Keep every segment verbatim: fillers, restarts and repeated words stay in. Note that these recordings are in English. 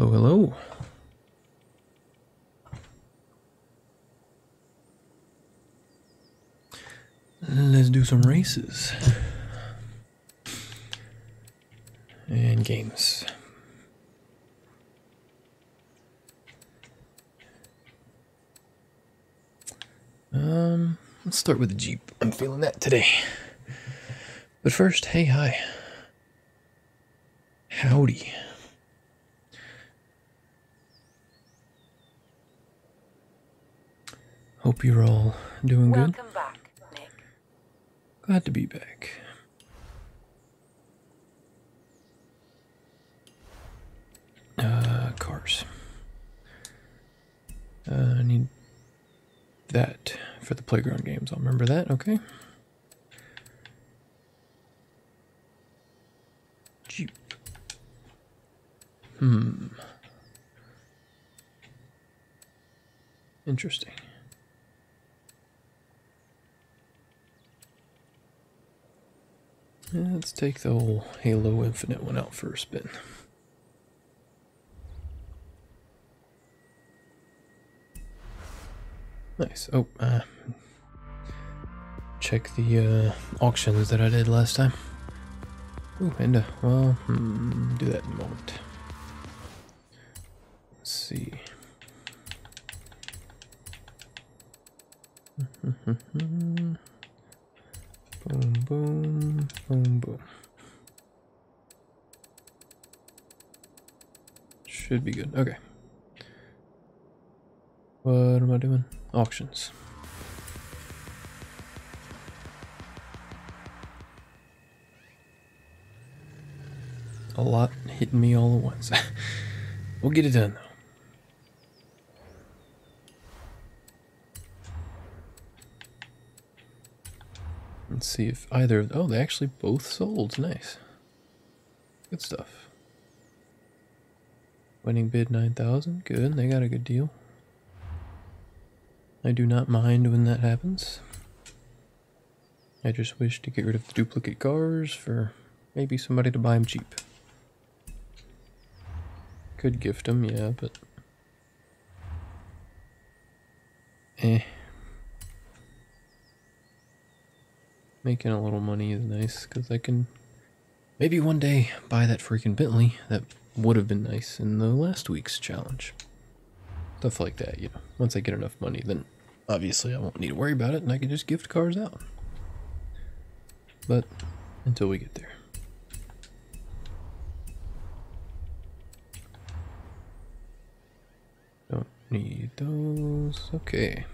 Hello, hello. Let's do some races. And games. Um, let's start with the Jeep. I'm feeling that today. But first, hey, hi. Howdy. Hope you're all doing good. Welcome back, Nick. Glad to be back. Uh, cars. Uh, I need that for the playground games. I'll remember that, okay? Jeep. Hmm. Interesting. Let's take the whole Halo Infinite one out for a spin. Nice. Oh, uh, check the uh, auctions that I did last time. Ooh, and uh, well, hmm, do that in a moment. Let's see. Boom, boom, boom, boom. Should be good. Okay. What am I doing? Auctions. A lot hitting me all at once. We'll get it done though. Let's see if either of oh, they actually both sold. Nice. Good stuff. Winning bid nine thousand. Good. They got a good deal. I do not mind when that happens. I just wish to get rid of the duplicate cars for maybe somebody to buy them cheap. Could gift them, yeah, but eh. Making a little money is nice because I can maybe one day buy that freaking Bentley that would have been nice in the last week's challenge. Stuff like that, you know. Once I get enough money, then obviously I won't need to worry about it and I can just gift cars out. But until we get there. Don't need those. Okay.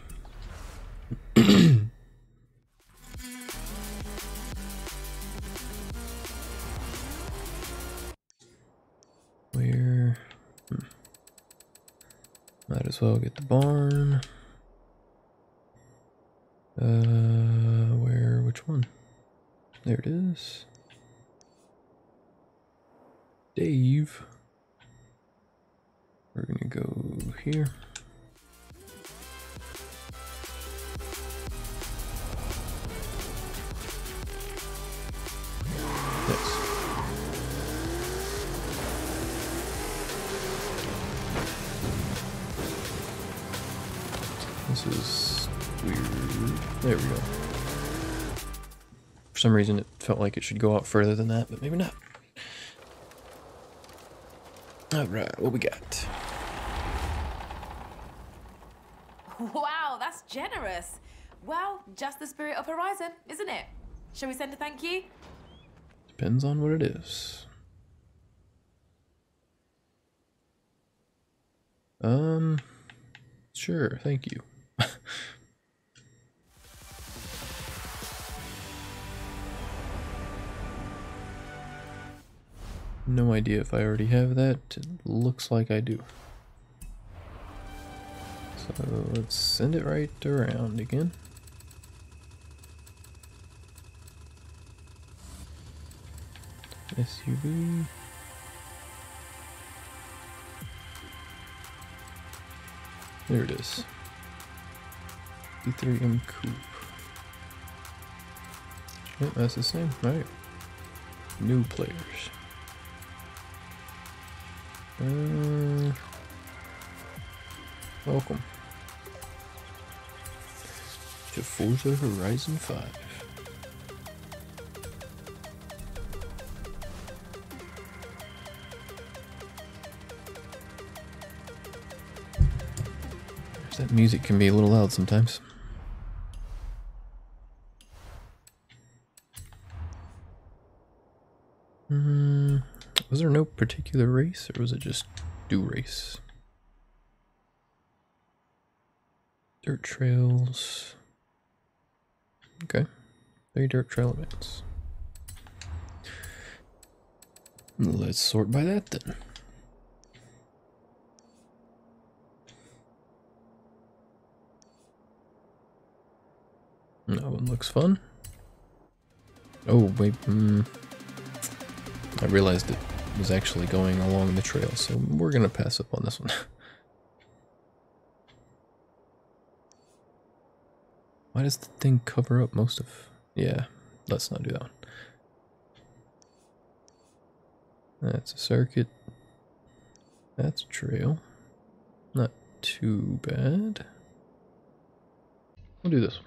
Where? Hmm. Might as well get the barn. Uh, where? Which one? There it is. Dave. We're gonna go here. Nice. This is weird. There we go. For some reason it felt like it should go out further than that, but maybe not. Alright, what we got? Wow, that's generous. Well, just the spirit of Horizon, isn't it? Shall we send a thank you? Depends on what it is. Um, sure, thank you. No idea if I already have that. It looks like I do. So let's send it right around again. S U V. There it is. D three M Coupe. Yep, that's the same. Alright. New players. Uh, Welcome to Forza Horizon five. That music can be a little loud sometimes. Mm, was there no particular race, or was it just do race? Dirt trails. Okay. Three dirt trail events. Let's sort by that then. That one looks fun. Oh, wait. Mm, I realized it was actually going along the trail, so we're going to pass up on this one. Why does the thing cover up most of... Yeah, let's not do that one. That's a circuit. That's a trail. Not too bad. We'll do this one.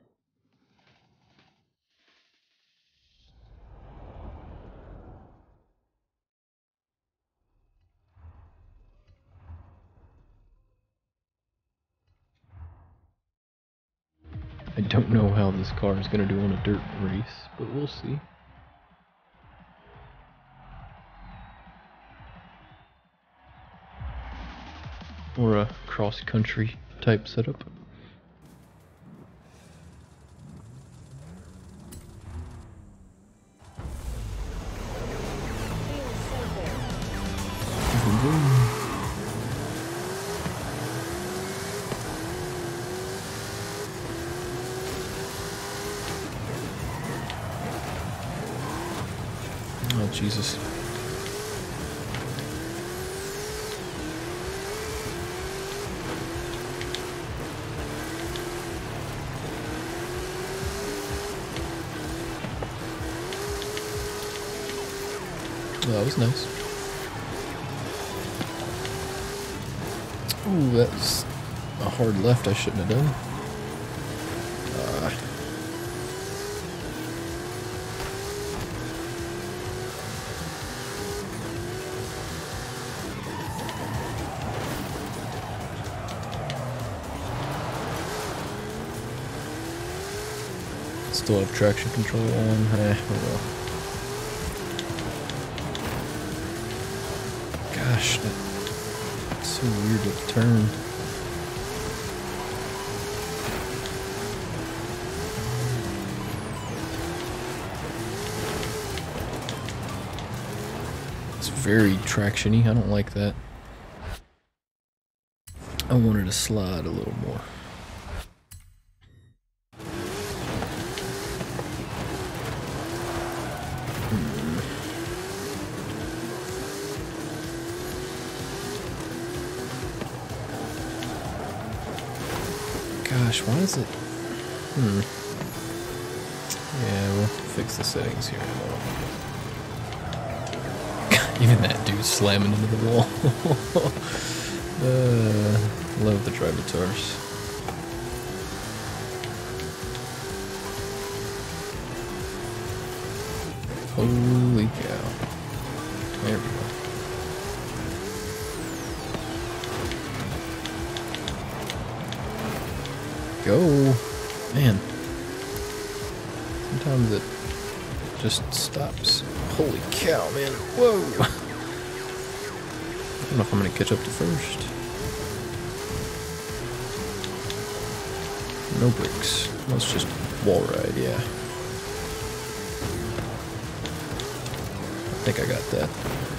I don't know how this car is going to do on a dirt race, but we'll see. Or a cross-country type setup. Oh, Jesus. Well, that was nice. Ooh, that's a hard left I shouldn't have done. Uh, Still have traction control on. Eh, oh well. Gosh, that's so weird to turn. It's very traction-y. I don't like that. I wanted to slide a little more. Gosh, why is it? Hmm. Yeah, we'll fix the settings here in a moment. Even that dude slamming into the wall. uh, love the Drivatars. Holy cow. There we go. Go. Man. Sometimes it just stops. Holy cow, man. Whoa. I don't know if I'm going to catch up to first. No brakes. Let's just wall ride, yeah. I think I got that.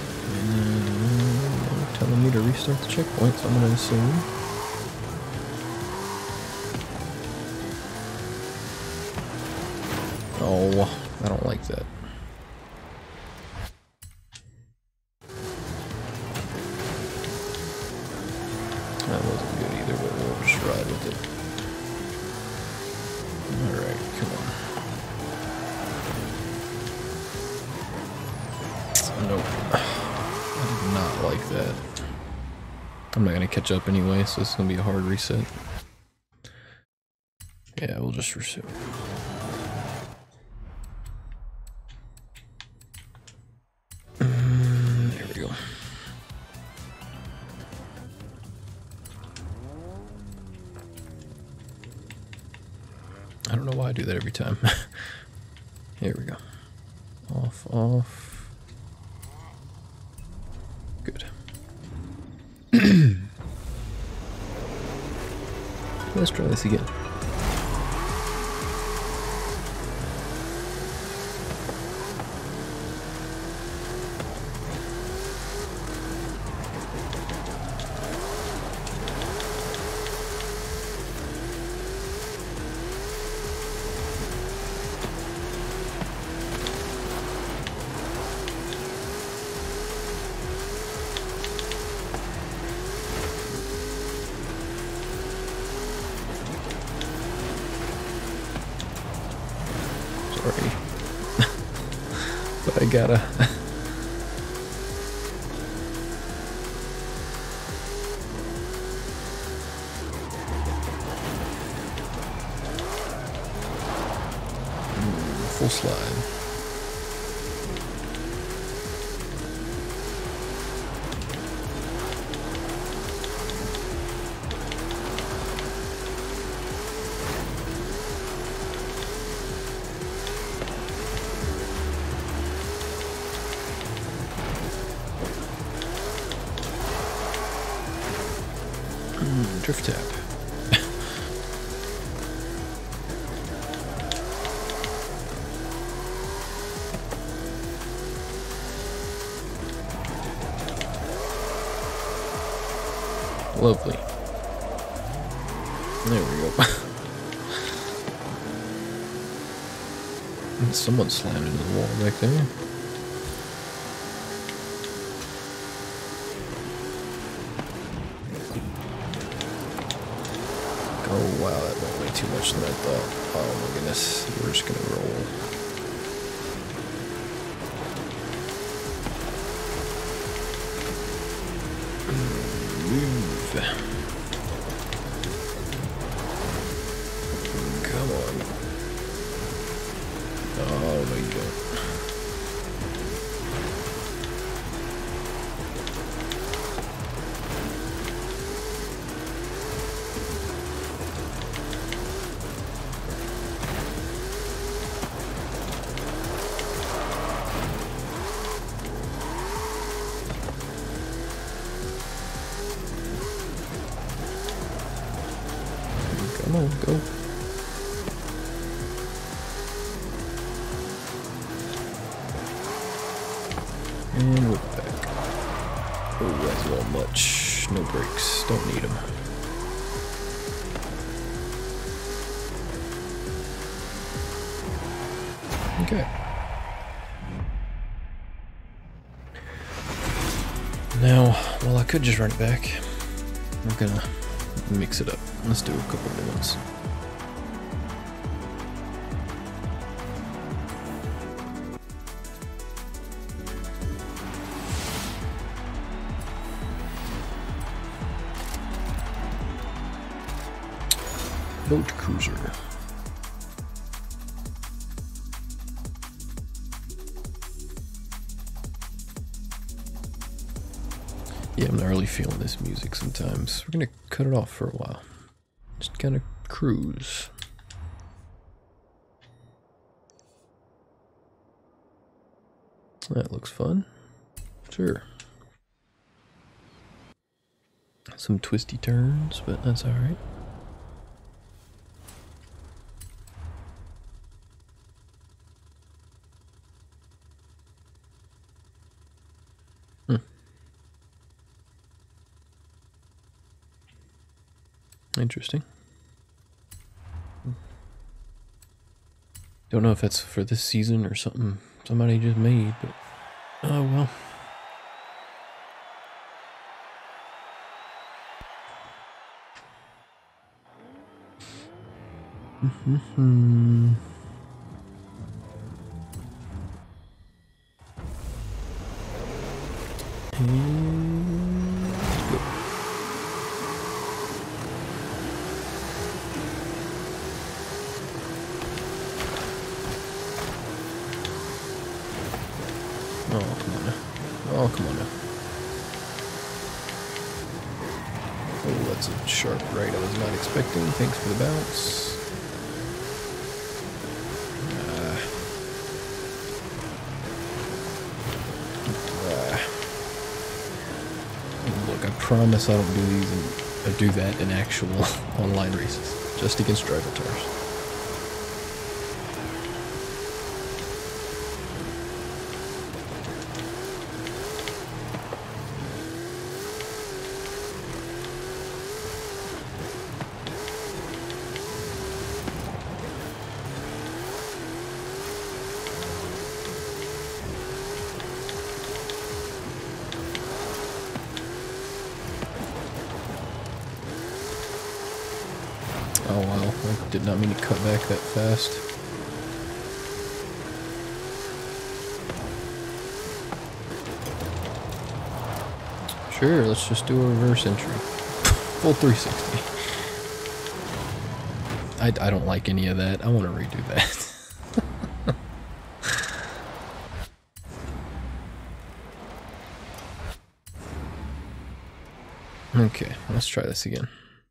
And telling me to restart the checkpoint, so I'm going to assume. Oh, I don't like that. That wasn't good either, but we'll just ride with it. Alright, come on. Nope. I did not like that. I'm not gonna catch up anyway, so it's gonna be a hard reset. Yeah, we'll just reset. Mm, there we go. I don't know why I do that every time. Here we go. Off, off. Good. Let's try this again. Sorry. But I gotta. mm, full slide. Drift tap. Lovely. There we go. Someone slammed into the wall back there. Oh wow, that went way too much than I thought. Oh my goodness, we're just gonna roll. Move. Come on. Oh no you don't. Come on, go. And whip back. Oh, that's a little much. No brakes. Don't need them. Okay. Now, well, I could just run it back. I'm gonna mix it up. Let's do a couple new ones. Boat cruiser. Yeah, I'm not really feeling this music sometimes. We're gonna cut it off for a while. Just kind of cruise. That looks fun. Sure. Some twisty turns, but that's alright. Hmm. Interesting. Don't know if that's for this season or something somebody just made, but oh well. Mm-hmm. And go. that's a sharp right I was not expecting. Thanks for the bounce. Uh, uh, look, I promise I don't do these and I do that in actual online races, just against drivatars. Oh wow, I did not mean to cut back that fast. Sure, let's just do a reverse entry. Full three sixty. I, I don't like any of that. I want to redo that. Okay, let's try this again.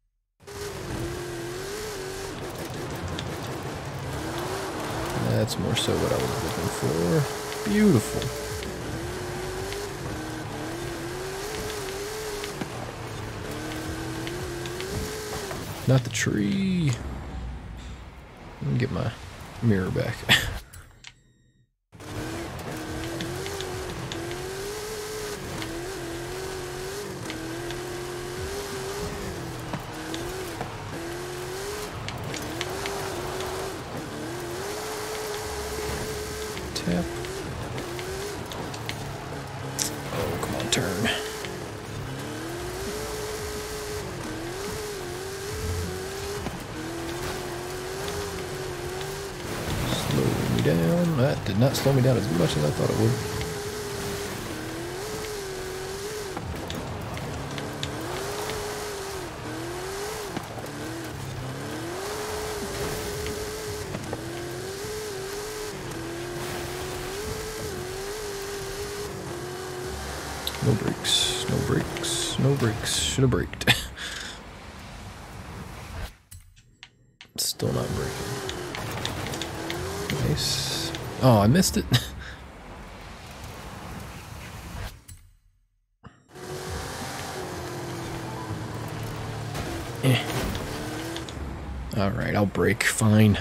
That's more so what I was looking for. Beautiful. Not the tree. Let me get my mirror back. Tap. Oh, come on, turn. Slow me down. That did not slow me down as much as I thought it would. No brakes, no brakes, no brakes. Should have braked. Still not braking. Nice. Oh, I missed it. Eh. Alright, I'll brake. Fine.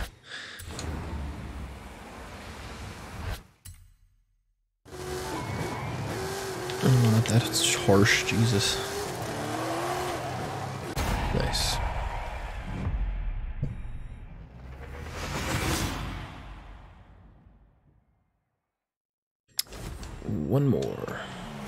Oh, not that harsh, Jesus. Nice. One more.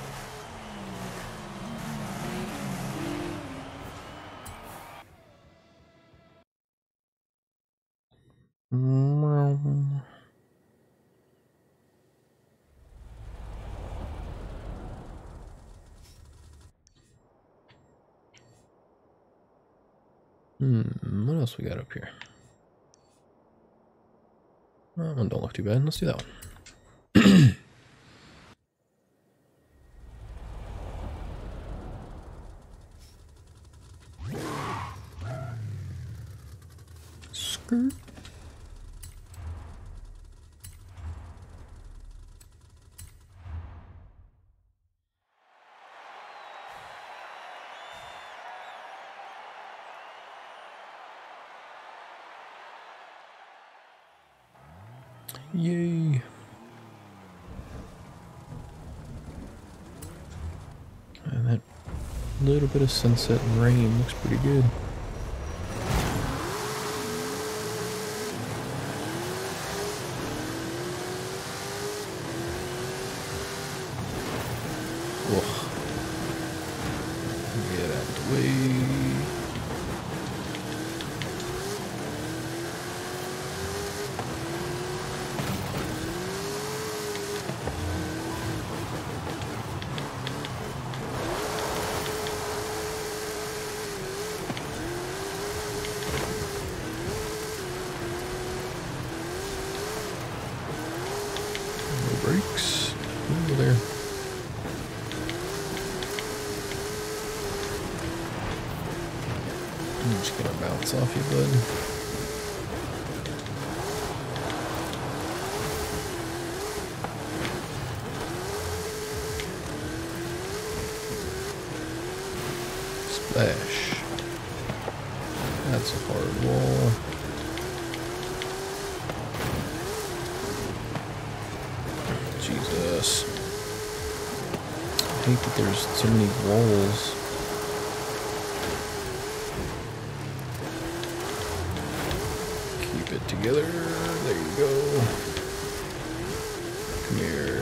Hmm, what else we got up here? That one don't look too bad. Let's do that one. Skirt. Yay. And that little bit of sunset and rain looks pretty good. Whoa. Get out of the way. Brakes over there. Just gonna bounce off you, bud. Splash. That's a hard wall. Jesus. I hate that there's so many walls. Keep it together. There you go. Come here.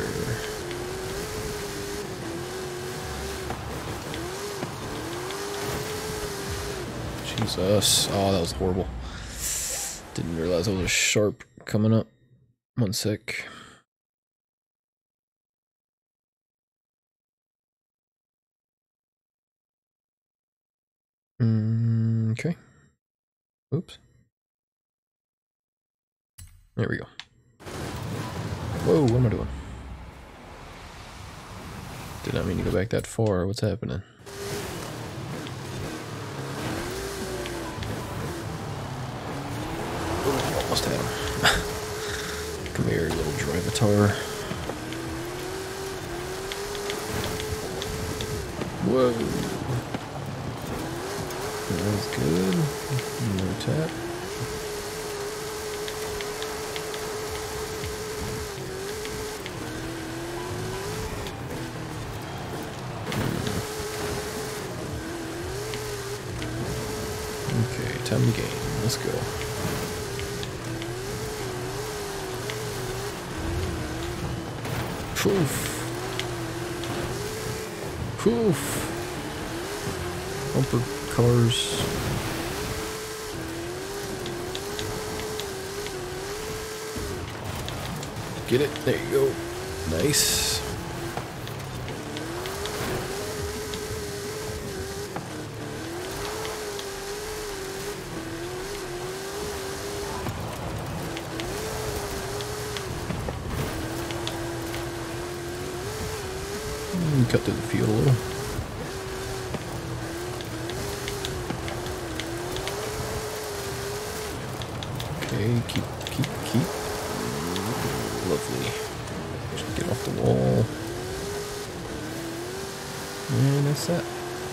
Jesus. Oh, that was horrible. Didn't realize I was sharp coming up. One sec. Mm, okay. Oops. There we go. Whoa, what am I doing? Did not mean to go back that far. What's happening? Ooh, almost had him. Come here, little drivatar. Whoa. That was good. Another tap. Okay, time to game. Let's go. Poof. Poof. Bumper cars. Get it? There you go. Nice. Mm, cut through the field a little. Okay, keep, keep, keep. Lovely. Just get off the wall. And that's that.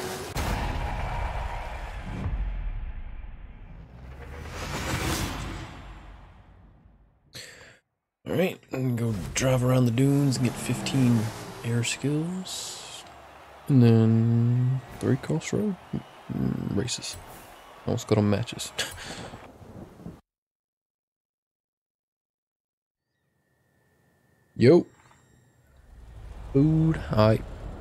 Alright, I'm gonna go drive around the dunes and get fifteen air skills. And then three crossroad mm, races. Almost got on matches. Yo. Food. Hi.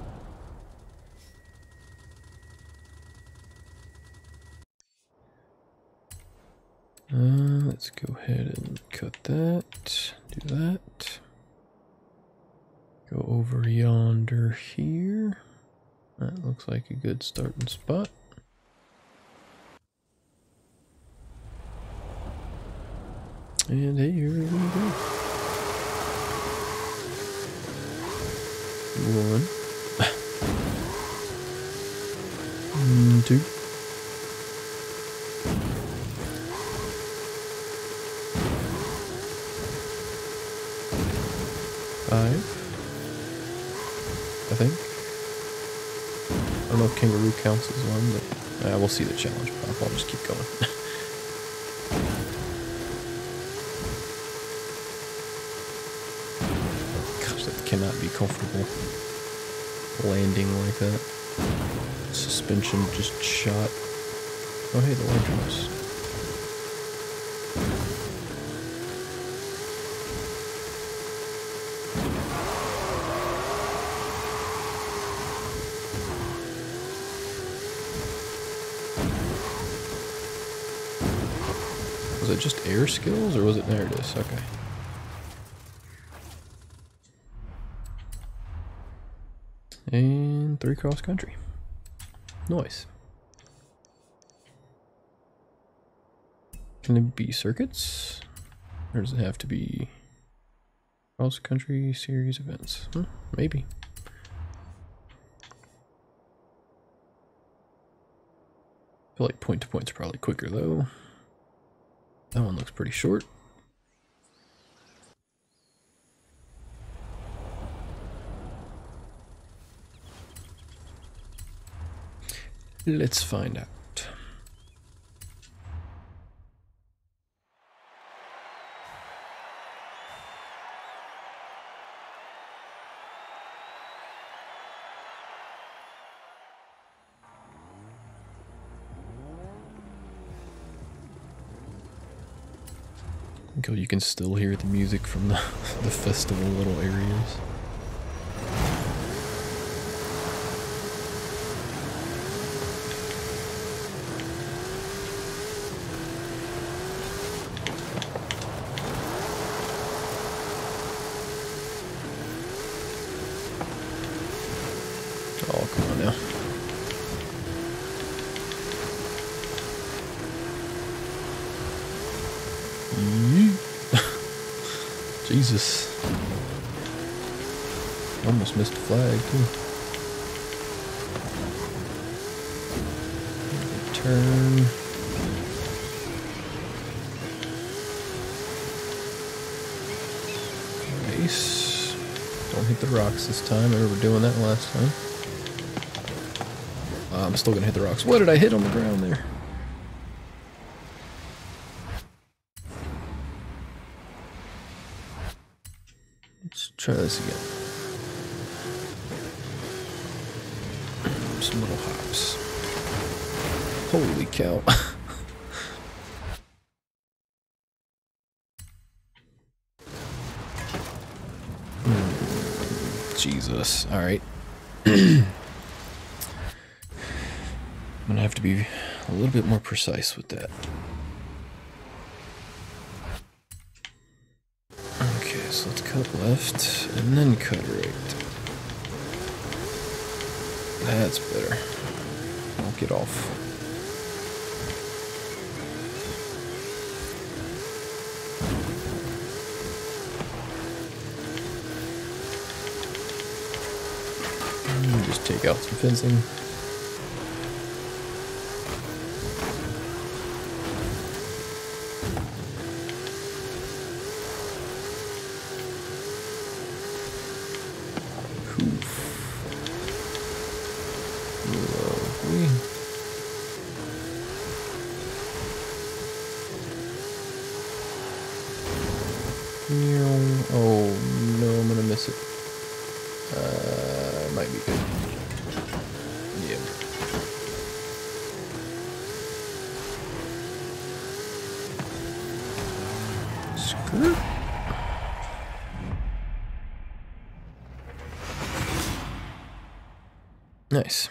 Uh, let's go ahead and cut that. Do that. Go over yonder here. That looks like a good starting spot. And hey, here we go. One. Mm, two. Five. I think. I don't know if kangaroo counts as one, but uh, we'll see the challenge pop. I'll just keep going. Gosh, that cannot be comfortable. Landing like that. Suspension just shot. Oh hey, the lanterns. Was it just air skills or was it, there it is, okay. And three cross country. Nice. Can it be circuits? Or does it have to be cross country series events? Hmm, maybe. I feel like point to point's probably quicker though. That one looks pretty short. Let's find out. You can still hear the music from the, the festival little areas. Oh, come on now. Jesus. Almost missed a flag, too. Turn. Nice. Don't hit the rocks this time. I remember doing that last time. Uh, I'm still gonna hit the rocks. What did I hit on the ground there? Let's try this again. Some little hops. Holy cow. Jesus. Alright. I'm gonna have to be a little bit more precise with that. Okay, so let's cut left and then cut right. That's better. I'll get off. And just take out some fencing. Oh no, I'm gonna miss it. Uh, might be good. Yeah. Screw. Nice.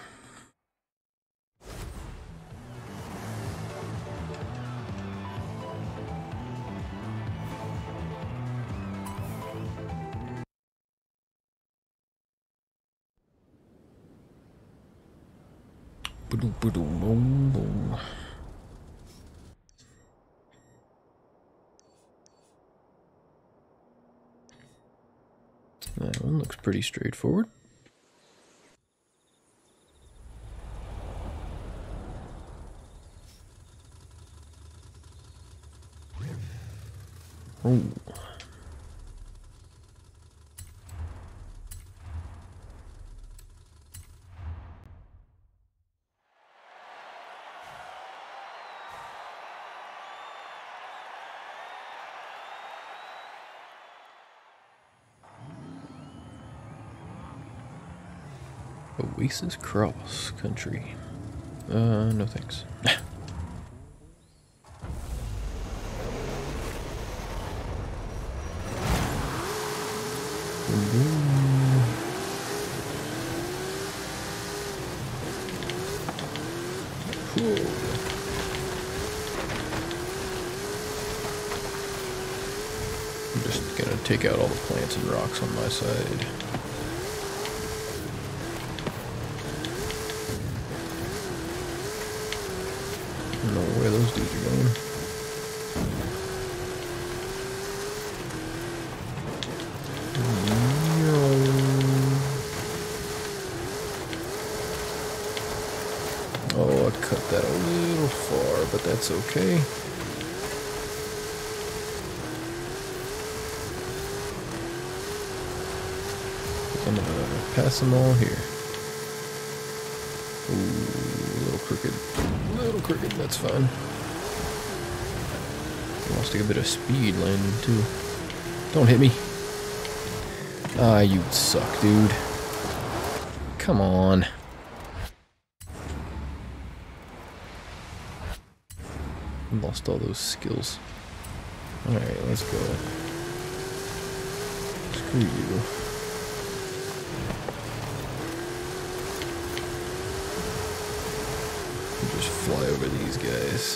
That one looks pretty straightforward. Oh. Oasis Cross Country. Uh, no thanks. Cool. I'm just gonna take out all the plants and rocks on my side. I don't know where those dudes are going. Oh, I cut that a little far, but that's okay. I'm gonna pass them all here. Ooh, a little crooked. A little crooked, that's fine. Lost a bit of speed landing too. Don't hit me. Ah, you suck, dude. Come on. Lost all those skills. Alright, let's go. Screw you. Just fly over these guys.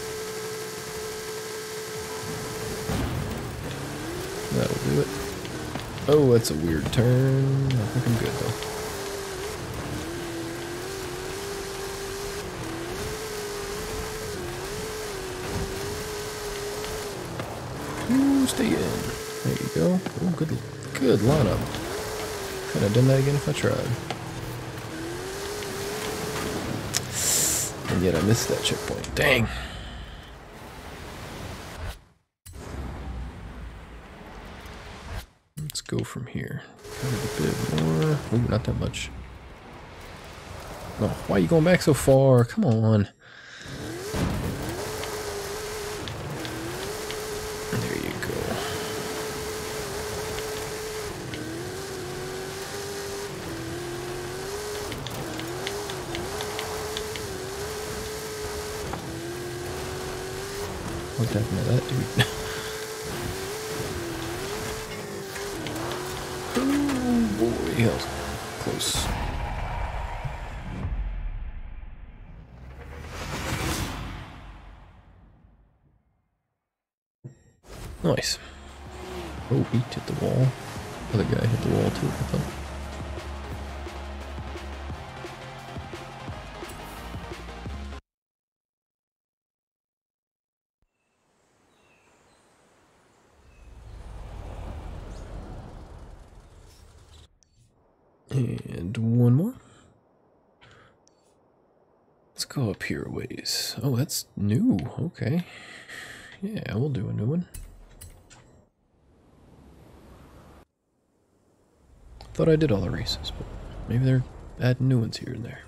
That'll do it. Oh, that's a weird turn. I think I'm good though. Ooh, stay in. There you go. Oh, good, good lineup. Could have done that again if I tried. And yet I missed that checkpoint. Dang. Let's go from here. Got a bit more. Ooh, not that much. Oh, why are you going back so far? Come on. There you go. What happened to that dude? Oh boy, that was close. Nice. Oh, he hit the wall. Other guy hit the wall too, I thought. And one more. Let's go up here a ways. Oh, that's new. Okay. Yeah, we'll do a new one. Thought I did all the races, but maybe they're adding new ones here and there.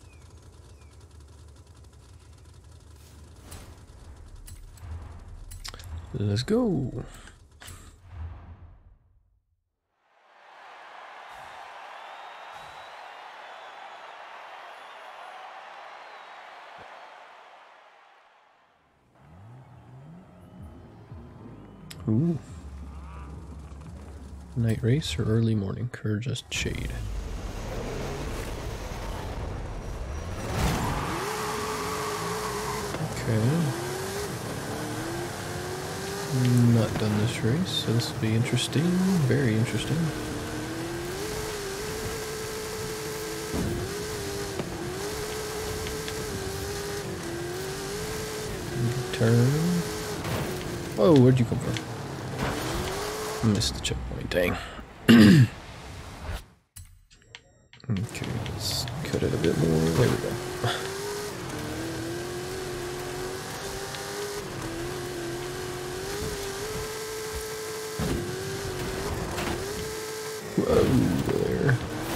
Let's go. Ooh. Night race or early morning, or just shade? Okay. Not done this race, so this will be interesting. Very interesting. Turn. Whoa, where'd you come from? Missed the checkpoint, dang. Okay, let's cut it a bit more. There we go. Whoa, there.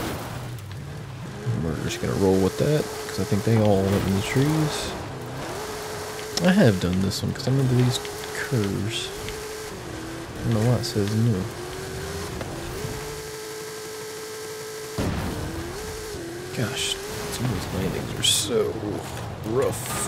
We're just gonna roll with that, because I think they all went in the trees. I have done this one, because I remember these curves. I don't know why it says new. Gosh, some of these landings are so rough.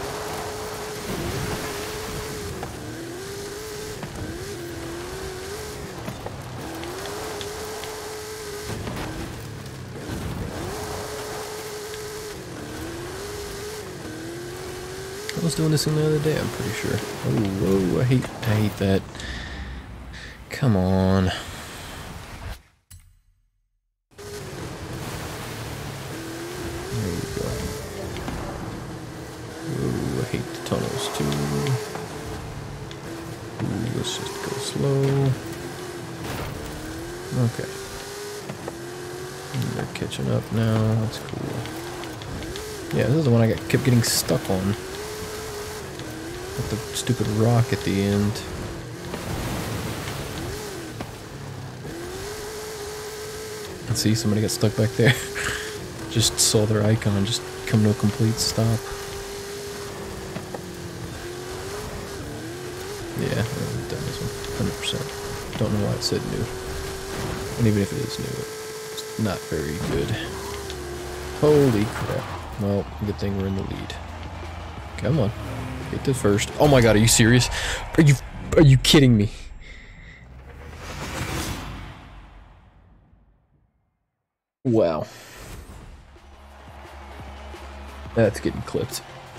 I was doing this thing the other day, I'm pretty sure. Oh, whoa, I hate, I hate that. Come on. There you go. Ooh, I hate the tunnels too. Ooh, let's just go slow. Okay. And they're catching up now, that's cool. Yeah, this is the one I got, kept getting stuck on. With the stupid rock at the end. And see, somebody got stuck back there. Just saw their icon just come to a complete stop. Yeah, I've done this one. one hundred percent. Don't know why it said new. And even if it is new, it's not very good. Holy crap. Well, good thing we're in the lead. Come on. Get to first. Oh my god, are you serious? Are you are you kidding me? Wow. That's getting clipped.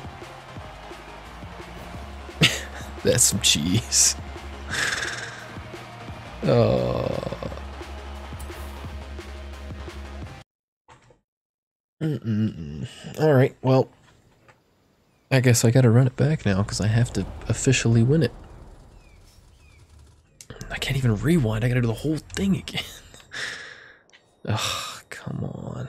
That's some cheese. Oh. Mm-mm-mm. All right, well, I guess I gotta run it back now because I have to officially win it. I can't even rewind. I gotta do the whole thing again. Ugh, come on.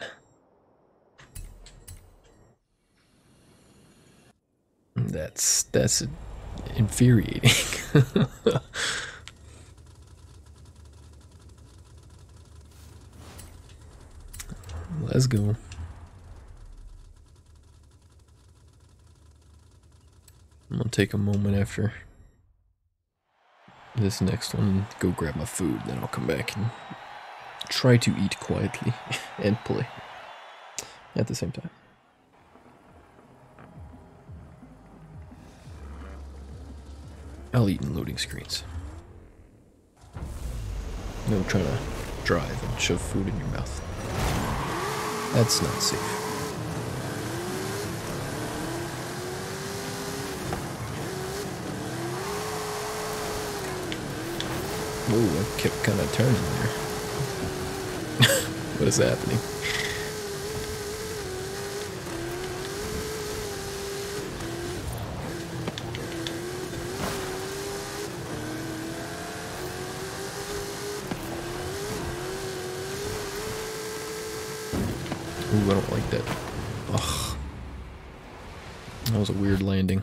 That's that's infuriating. Let's go. I'm gonna take a moment after this next one and go grab my food, then I'll come back and try to eat quietly and play at the same time. I'll eat in loading screens. No trying to drive and shove food in your mouth. That's not safe. Whoa, I kept kind of turning there. What is happening? Ooh, I don't like that. Ugh. That was a weird landing.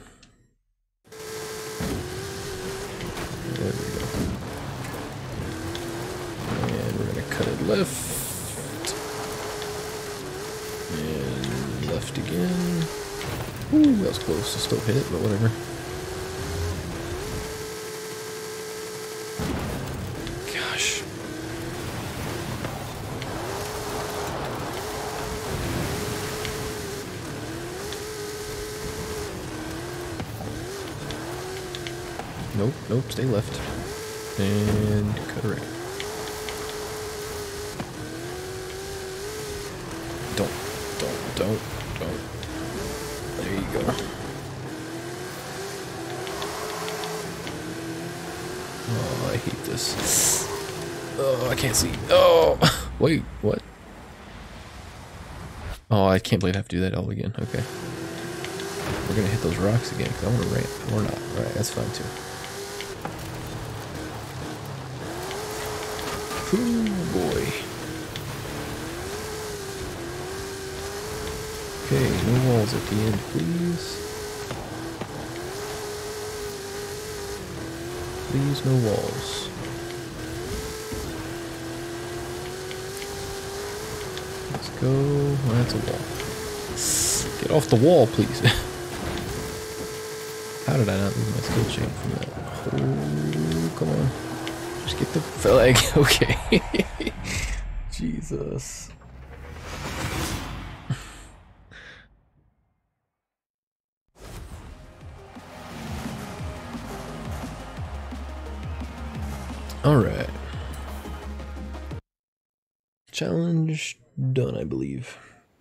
There we go. And we're gonna cut it left. And left again. Ooh, that was close. I still hit it, but whatever. Gosh. Nope, nope, stay left. And cut right. Don't, don't, don't, don't. There you go. Oh, I hate this. Oh, I can't see. Oh, wait, what? Oh, I can't believe I have to do that all again. Okay. We're gonna hit those rocks again because I want to ramp. Or not. Alright, that's fine too. Ooh, boy. Okay, no walls at the end, please. Please, no walls. Let's go. Oh, that's a wall. Get off the wall, please. How did I not lose my skill chain from that? Oh, come on. Just get the flag. Okay. Jesus. Alright. Challenge done, I believe.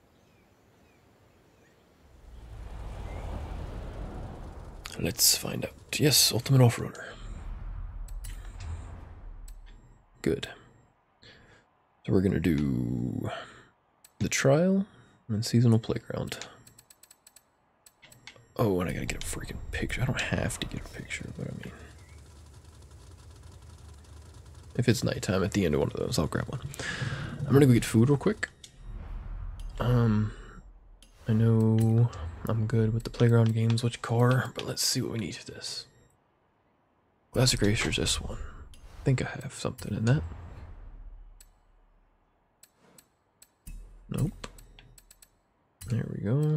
Let's find out. Yes, Ultimate Off-Roader. Good. So we're gonna do the trial and seasonal playground. Oh, and I gotta get a freaking picture. I don't have to get a picture, but I mean, if it's nighttime at the end of one of those, I'll grab one. I'm gonna go get food real quick. Um, I know I'm good with the playground games, which car, but let's see what we need for this. Classic Racers, this one. I think I have something in that. Nope. There we go.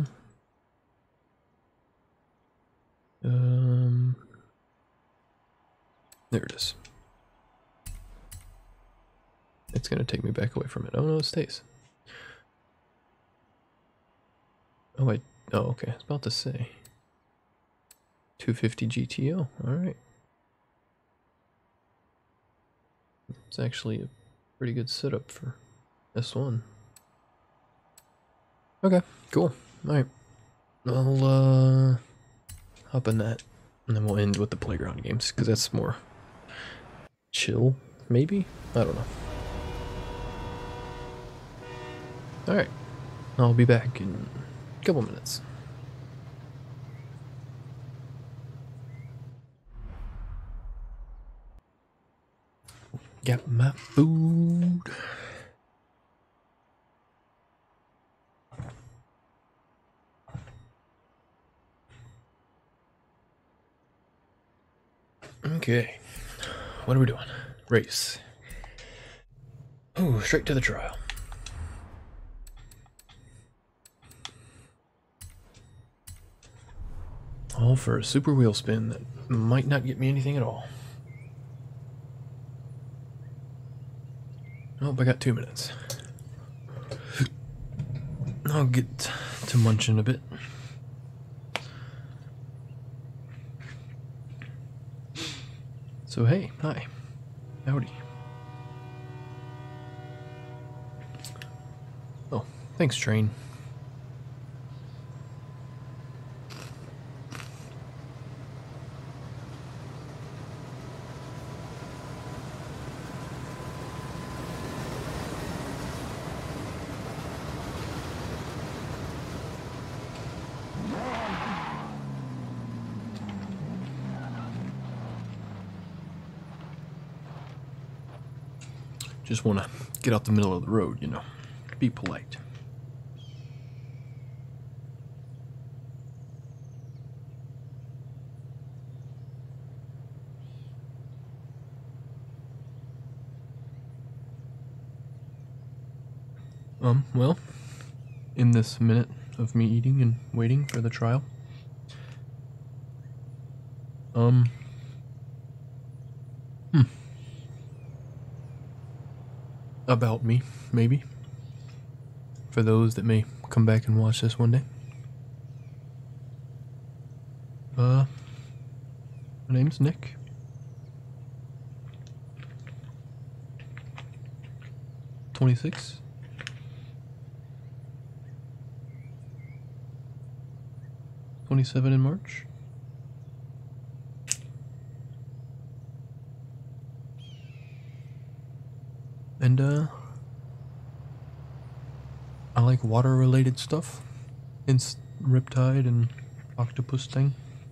Um, there it is. It's gonna take me back away from it. Oh no, it stays. Oh wait. Oh, okay. I was about to say. two fifty G T O. Alright. It's actually a pretty good setup for S one. Okay, cool. Alright. I'll uh, hop in that. And then we'll end with the playground games, because that's more chill, maybe? I don't know. Alright. I'll be back in a couple minutes. Got my food. Okay. What are we doing? Race. Oh, straight to the trial. All for a super wheel spin that might not get me anything at all. Oh, I got two minutes. I'll get to munching a bit. So hey, hi. Howdy. Oh, thanks, train. Just want to get out the middle of the road, you know. Be polite. Um, well, in this minute of me eating and waiting for the trial, um, hmm. About me, maybe. For those that may come back and watch this one day. Uh, my name's Nick. twenty-six. twenty-seven in March. And, uh, I like water-related stuff. It's Riptide and octopus thing.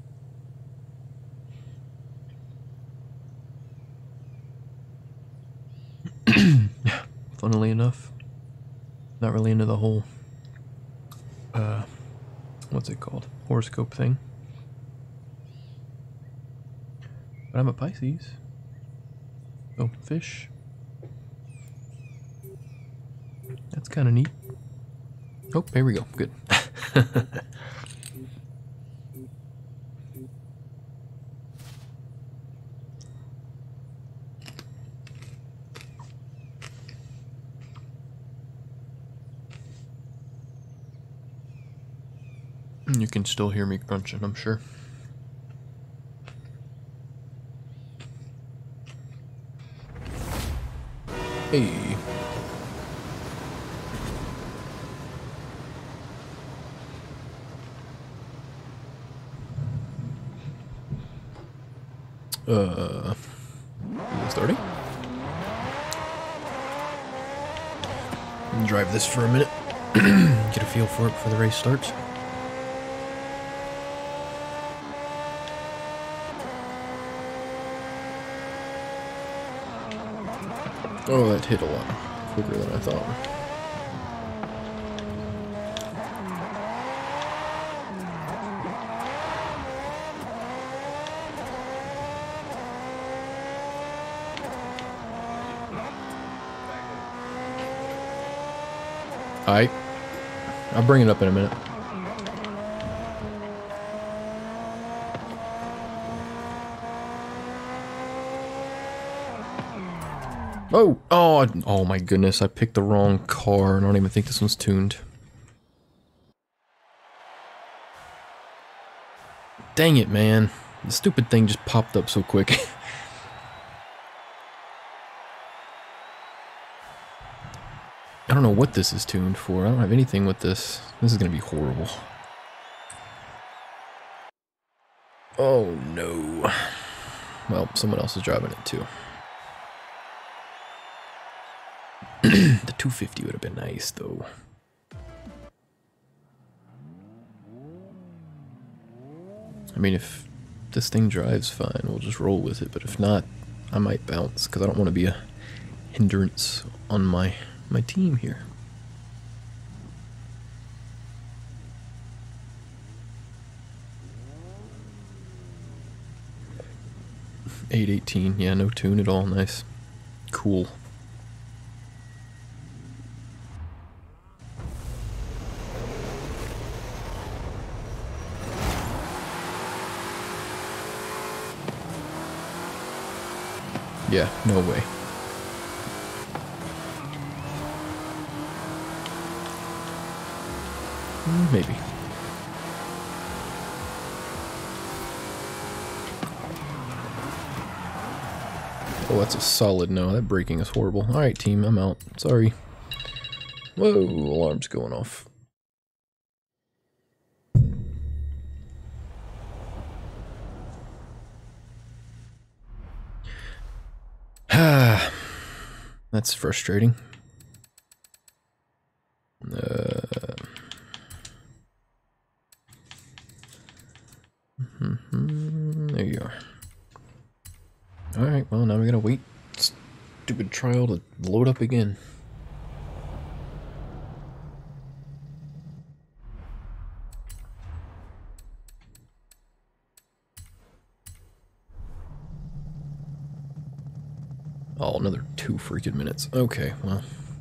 Funnily enough, not really into the whole, uh, what's it called? Horoscope thing. But I'm a Pisces. Oh, fish. That's kind of neat. Oh, here we go. Good. You can still hear me crunching, I'm sure. Hey. Uh, starting. Drive this for a minute. Get a feel for it before the race starts. Oh, that hit a lot quicker than I thought. Alright. I'll bring it up in a minute. Oh! Oh! Oh my goodness, I picked the wrong car. I don't even think this one's tuned. Dang it, man. The stupid thing just popped up so quick. I don't know what this is tuned for. I don't have anything with this. This is gonna be horrible. Oh no. Well, someone else is driving it too. The two fifty would have been nice though. I mean, if this thing drives fine, we'll just roll with it. But if not, I might bounce because I don't want to be a hindrance on my my team here. eight eighteen, yeah, no tune at all. Nice, cool. Yeah, no way. Maybe. Oh, that's a solid no. That braking is horrible. Alright, team, I'm out. Sorry. Whoa, alarm's going off. Ah, that's frustrating. Uh, mm-hmm, there you are. Alright, well, now we gotta wait. Stupid trial to load up again. Oh, another two freaking minutes. Okay, well.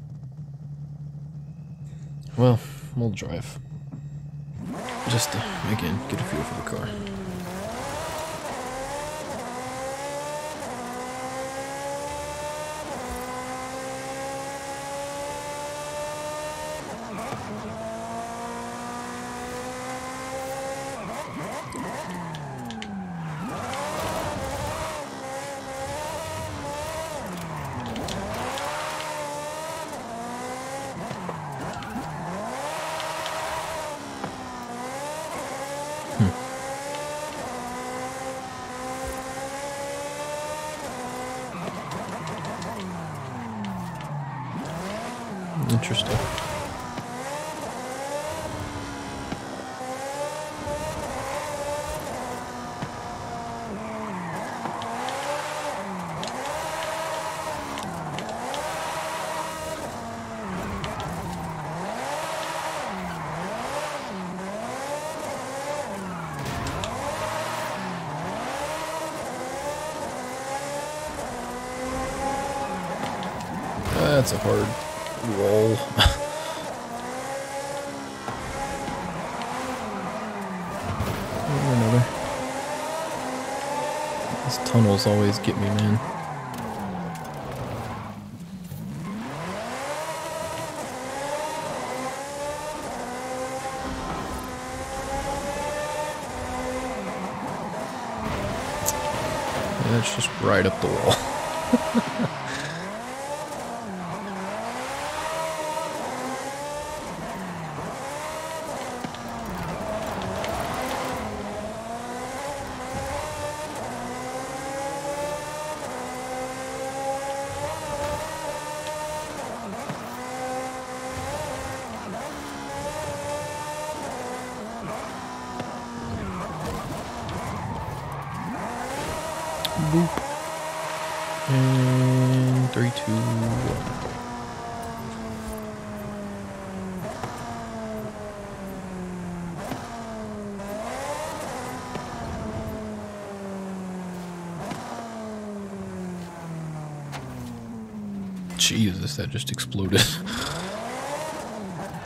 Well, we'll drive. Just to, again, get a feel for the car. Interesting. That's a hard roll. Another. These tunnels always get me, man. Yeah, it's just right up the wall. Boop. And three, two, one. Jesus, that just exploded.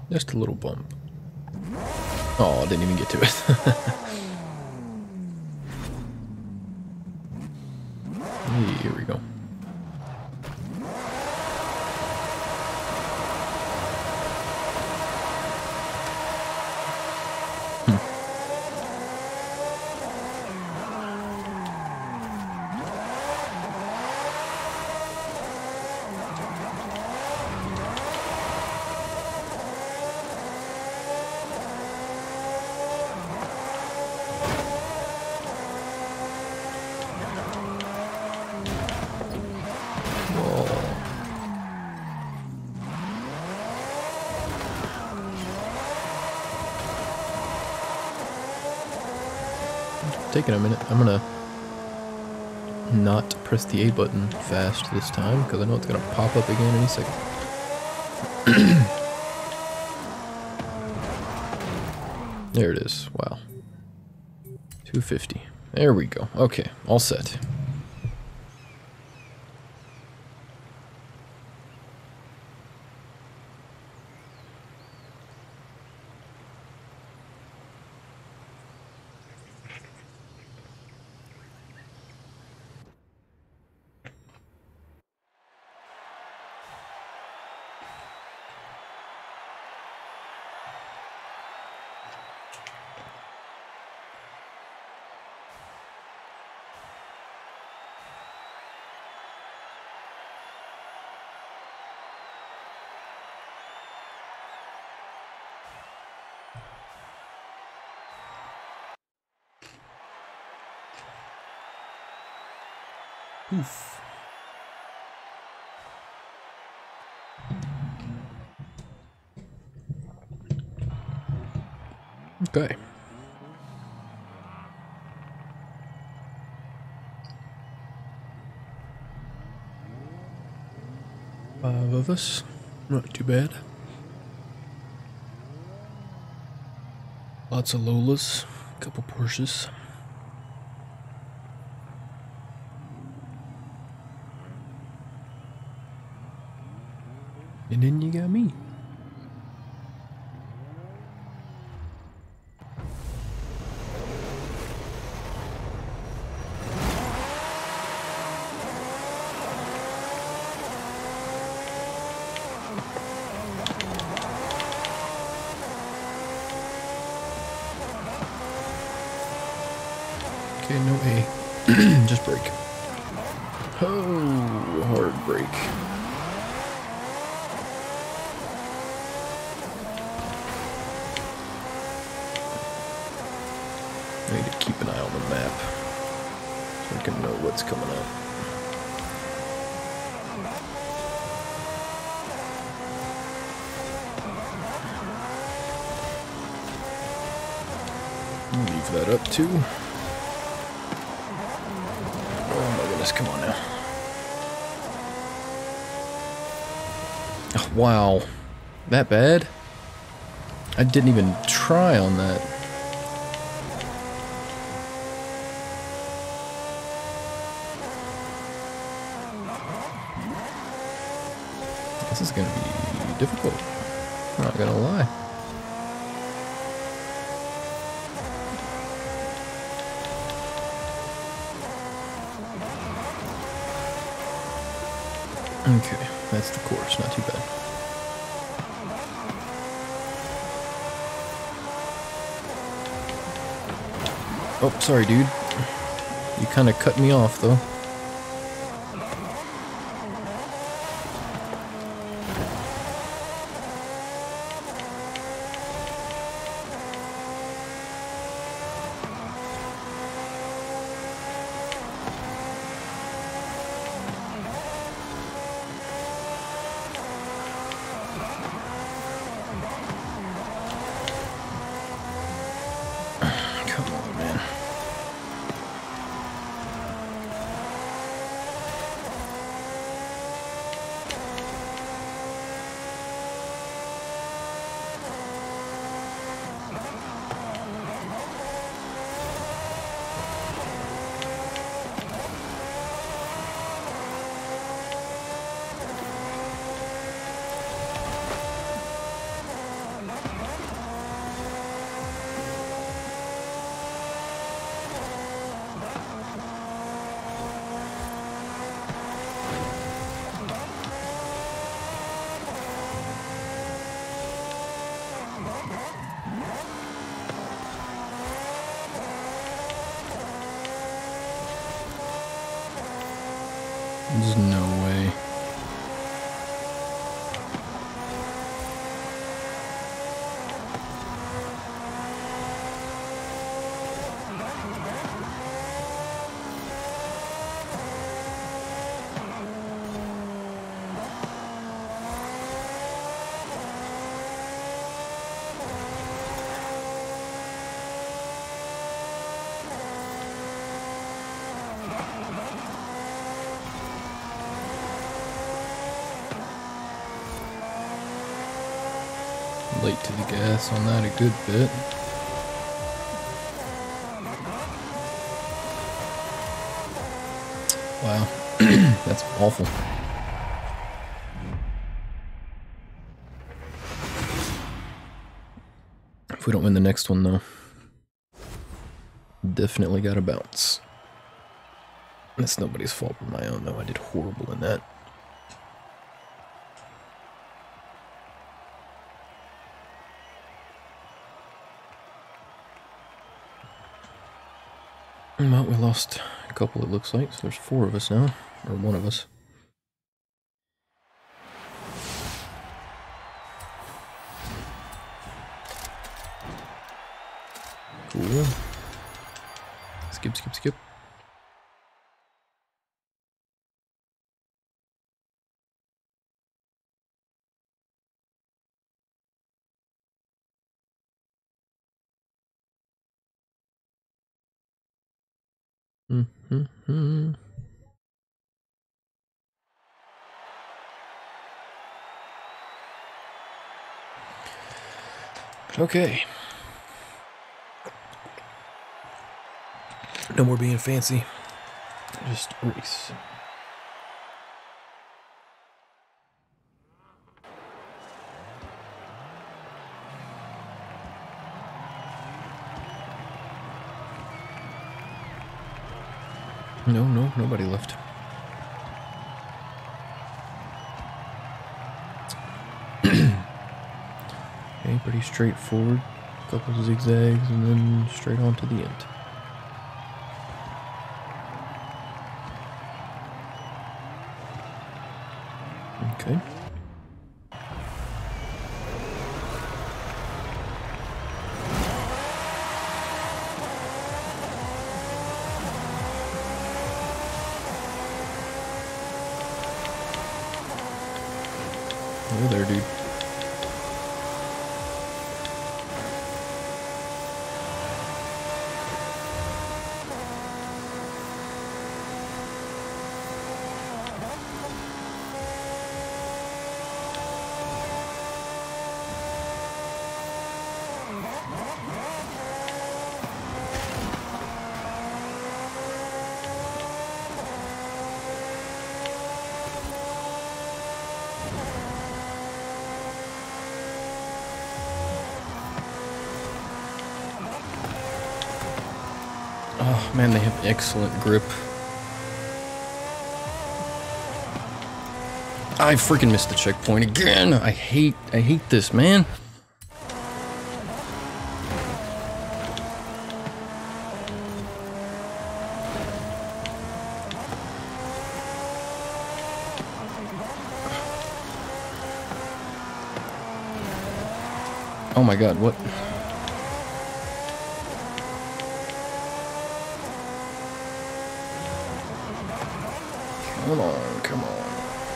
Just a little bump. Oh, I didn't even get to it. Here we go. Taking a minute. I'm gonna not press the A button fast this time because I know it's gonna pop up again any second. There it is. Wow. two fifty. There we go. Okay, all set. Oof. Okay. Five of us. Not too bad. Lots of Lolas. A couple Porsches. And then you got me. Okay, no A. Just brake. Oh, hard brake. I need to keep an eye on the map so I can know what's coming up. Leave that up too. Oh my goodness, come on now. Oh, wow. That bad? I didn't even try on that. This is going to be difficult. I'm not going to lie. Okay, that's the course. Not too bad. Oh, sorry, dude. You kind of cut me off, though. There's no way. Late to the gas on that a good bit. Wow, that's awful. If we don't win the next one though, definitely gotta bounce. That's nobody's fault but my own though, I did horrible in that. Well, we lost a couple, it looks like, so there's four of us now, or one of us. Cool. Skip, skip, skip. Mm-hmm. Okay. No more being fancy. Just race. No, no, nobody left. Okay, pretty straightforward. A couple of zigzags and then straight on to the end. Okay. Oh, there, dude. Oh man, they have excellent grip. I freaking missed the checkpoint again. I hate, I hate this, man. Oh my god, what? Come on, come on.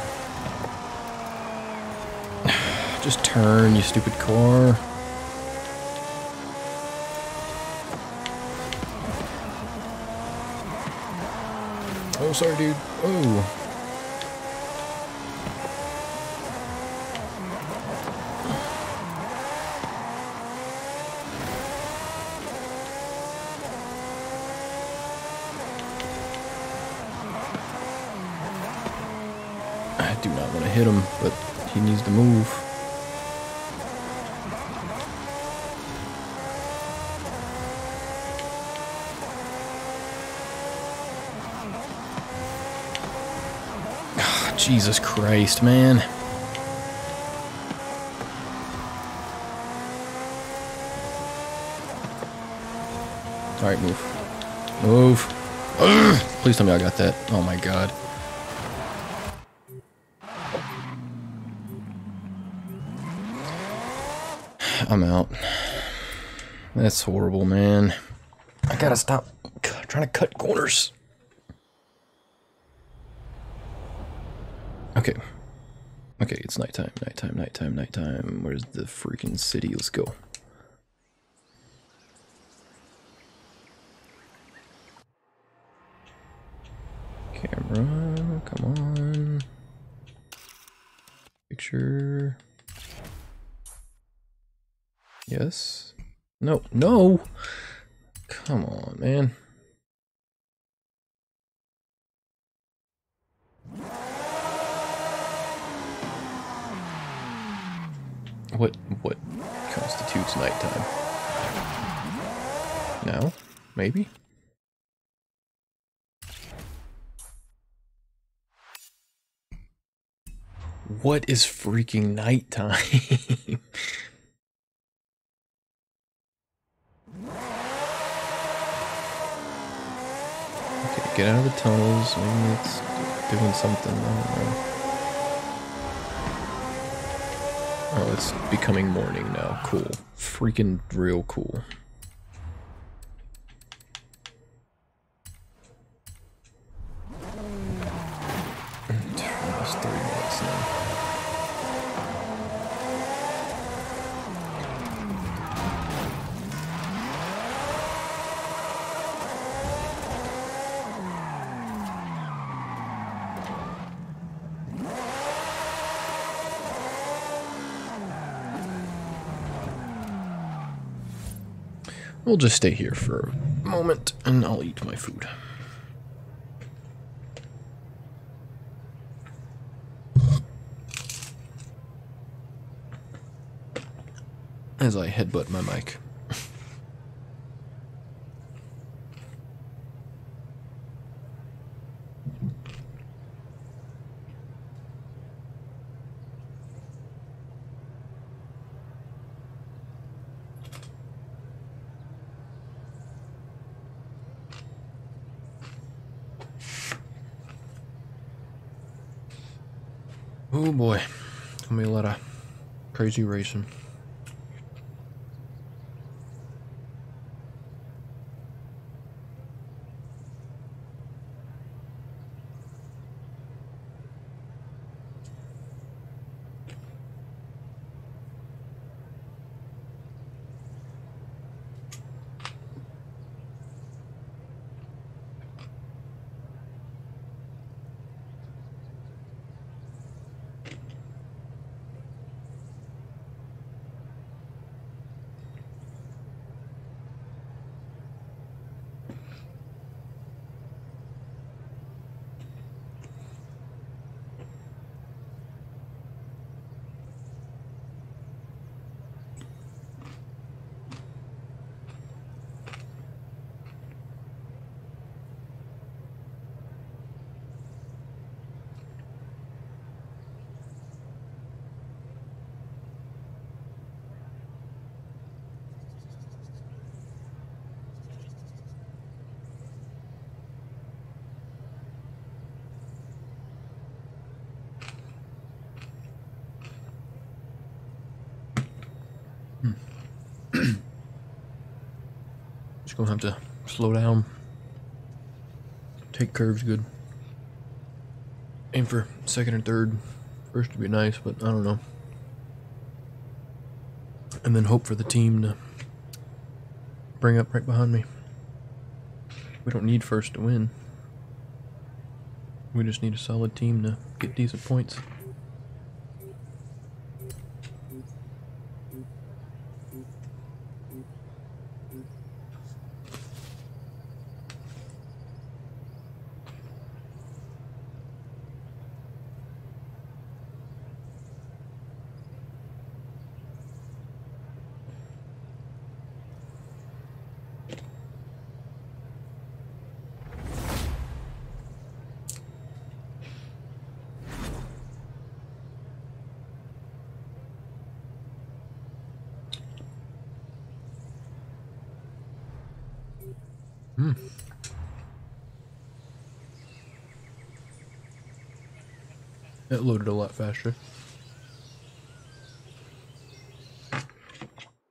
Just turn, you stupid car. Oh, sorry, dude. Oh. I do not want to hit him, but he needs to move. Oh, Jesus Christ, man. Alright, move. Move. Ugh. Please tell me I got that. Oh my god. I'm out. That's horrible, man. I gotta stop trying to cut corners. Okay. Okay, it's nighttime, nighttime, nighttime, nighttime. Where's the freaking city? Let's go. Camera, come on. Picture. Yes. No, no! Come on, man. What, what constitutes nighttime? Now? Maybe? What is freaking nighttime? Okay, get out of the tunnels. Maybe it's doing something. I don't know. Oh, it's becoming morning now. Cool. Freaking real cool. Almost three minutes now. We'll just stay here for a moment and I'll eat my food. As I headbutt my mic. Oh boy, gonna be a lot of crazy racing. Just gonna have to slow down. Take curves good. Aim for second and third. First would be nice, but I don't know. And then hope for the team to bring up right behind me. We don't need first to win. We just need a solid team to get decent points. Hmm. That loaded a lot faster.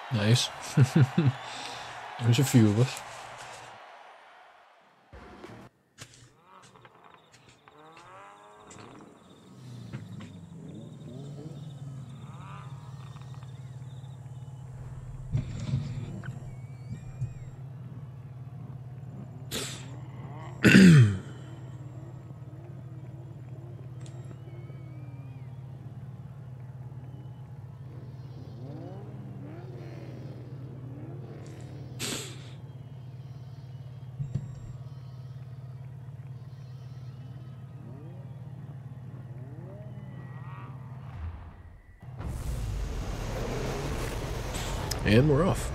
Nice. There's a few of us. And we're off.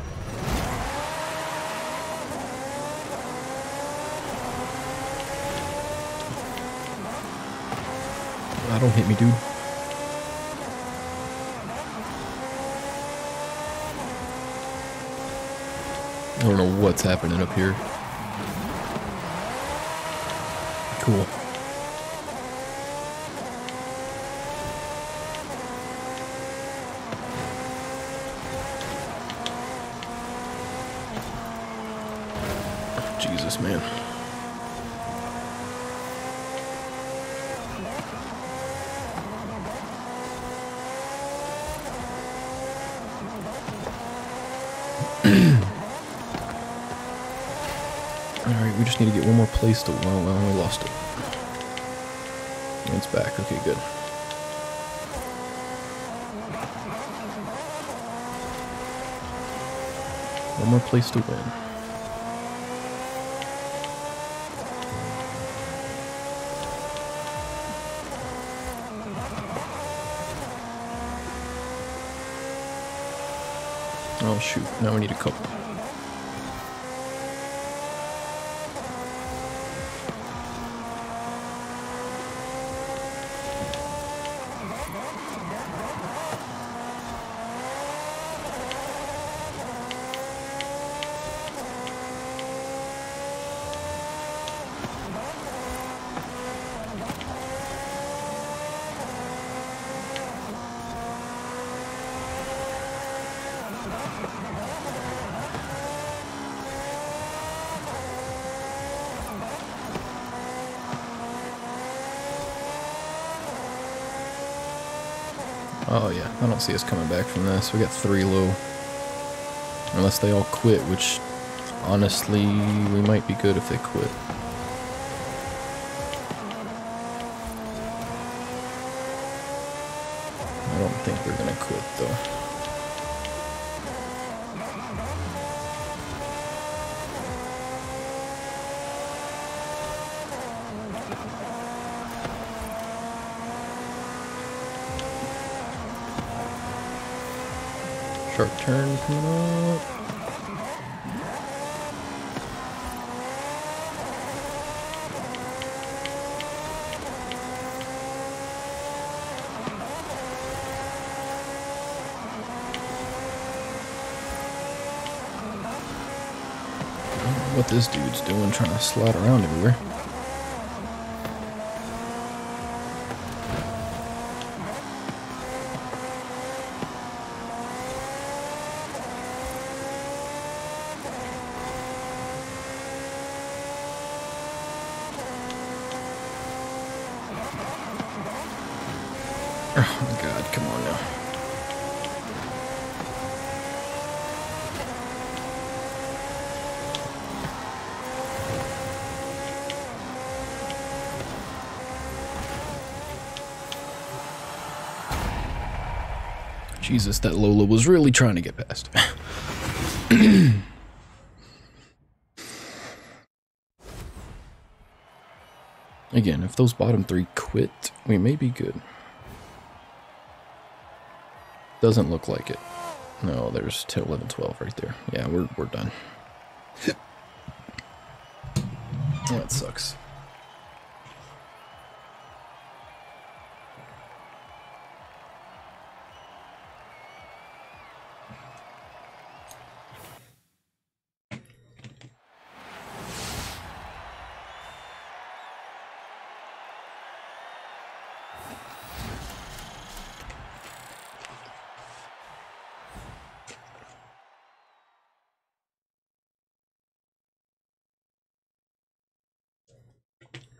Ah, don't hit me, dude. I don't know what's happening up here. Cool. Jesus, man. Alright, we just need to get one more place to... Well, well, we lost it. It's back. Okay, good. One more place to win. Oh shoot, now we need a couple. Oh yeah, I don't see us coming back from this. We got three low. Unless they all quit, which honestly, we might be good if they quit. I don't think they're gonna quit though. Sharp turn coming up. What this dude's doing, trying to slide around everywhere. Oh my god, come on now. Jesus, that Lola was really trying to get past. Again, if those bottom three quit, we may be good. Doesn't look like it. No, there's ten, eleven, twelve right there. Yeah, we're, we're done. That sucks.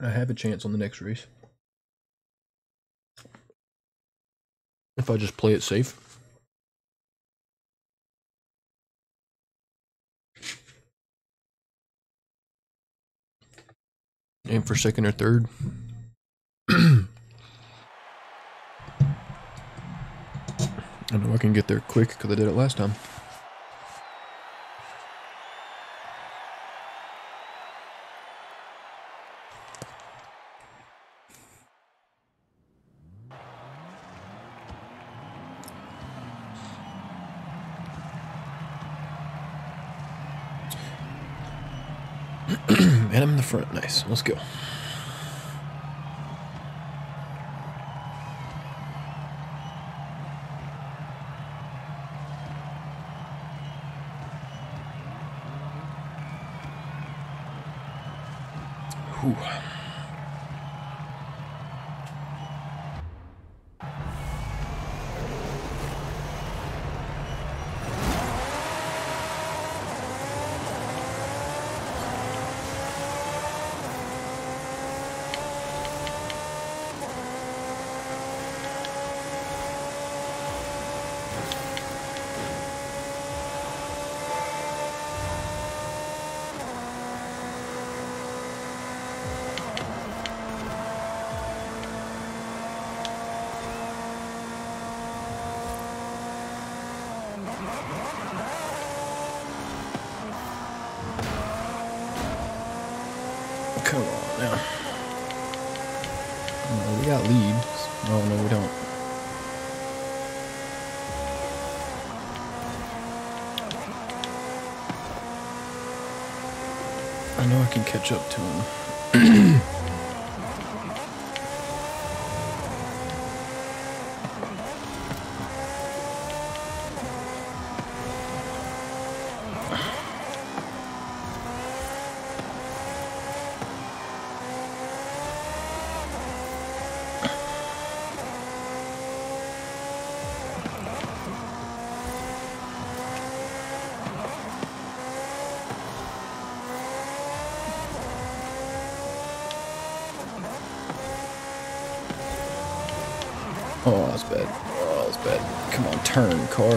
I have a chance on the next race. If I just play it safe. Aim for second or third. I know I can get there quick because I did it last time. And I'm in the front. Nice. Let's go. Whew. Come on now. No, we got leads. Oh, no, we don't. I know I can catch up to him. Oh, that's bad. Oh, that's bad. Come on, turn, car.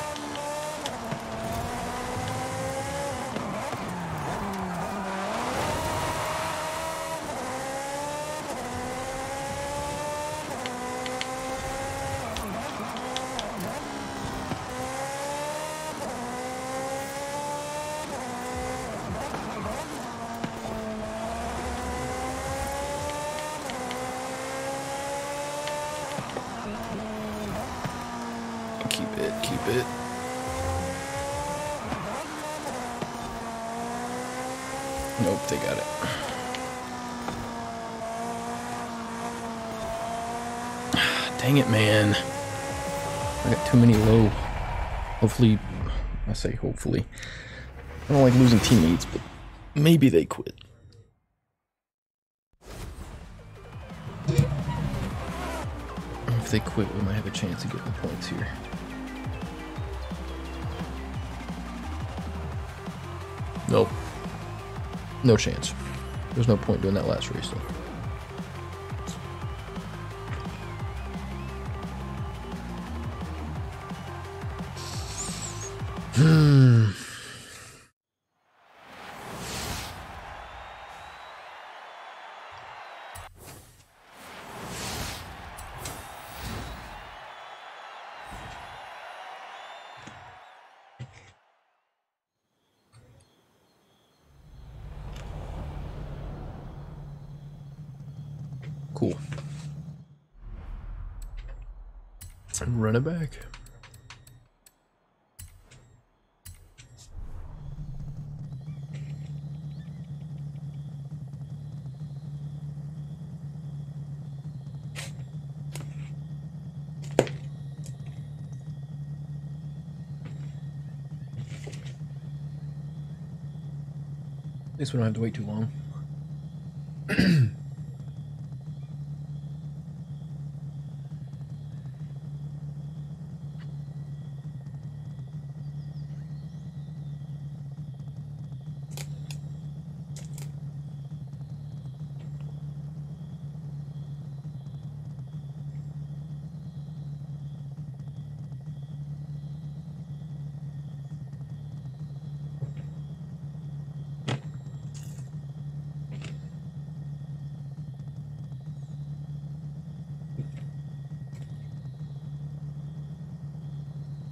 Keep it, keep it. Nope, they got it. Dang it, man. I got too many low. Hopefully, I say hopefully. I don't like losing teammates, but maybe they quit. If they quit, we might have a chance of getting the points here. Nope. No chance. There's no point doing that last race, though. Hmm. Cool. And run it back. At least we don't have to wait too long.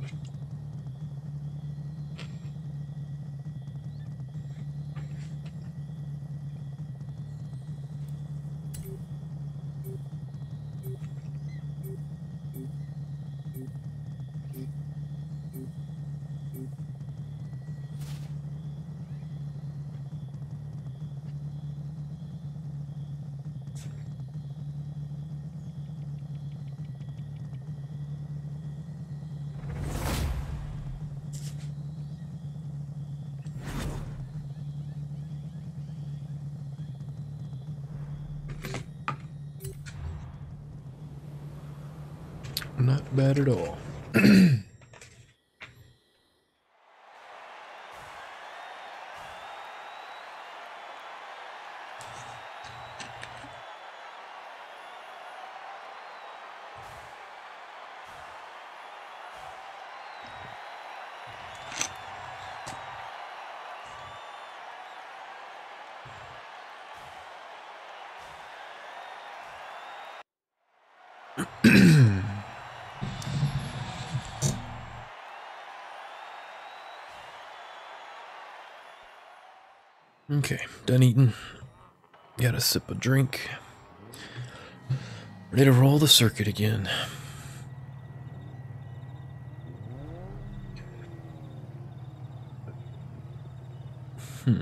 Not bad at all. Okay, done eating. Got a sip of drink. Ready to roll the circuit again. Hmm.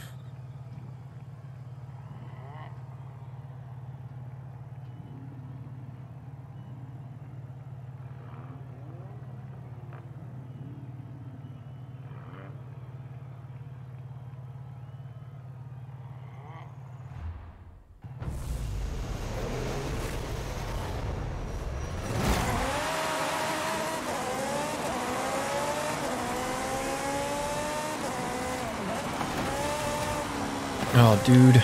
Oh, dude.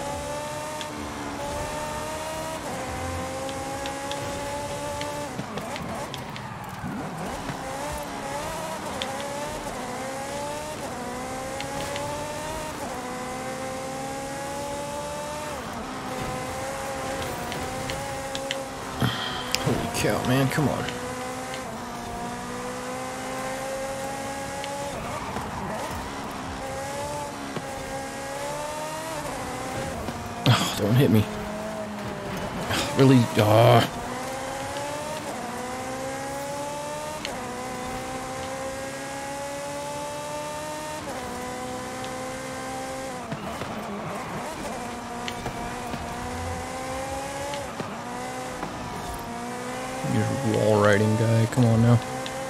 Holy cow, man, come on. Oh, don't hit me. Really? Ah. You're wall riding guy, come on now.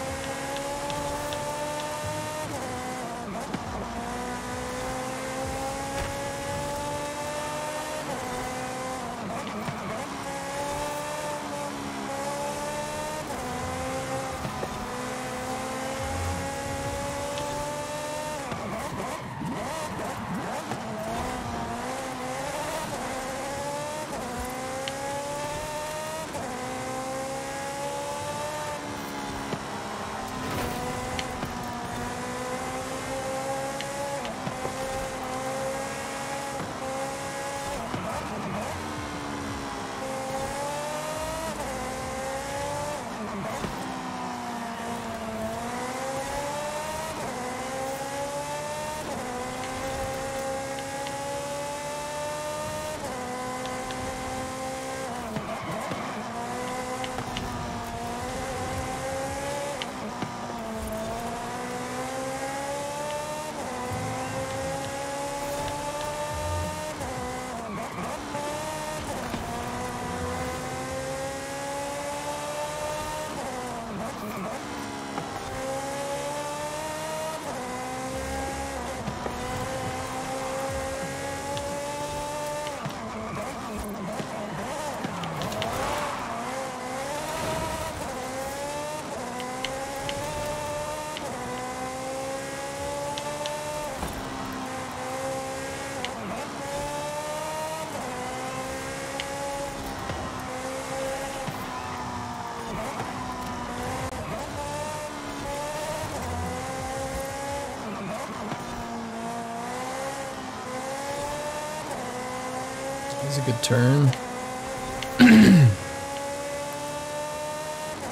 That's a good turn.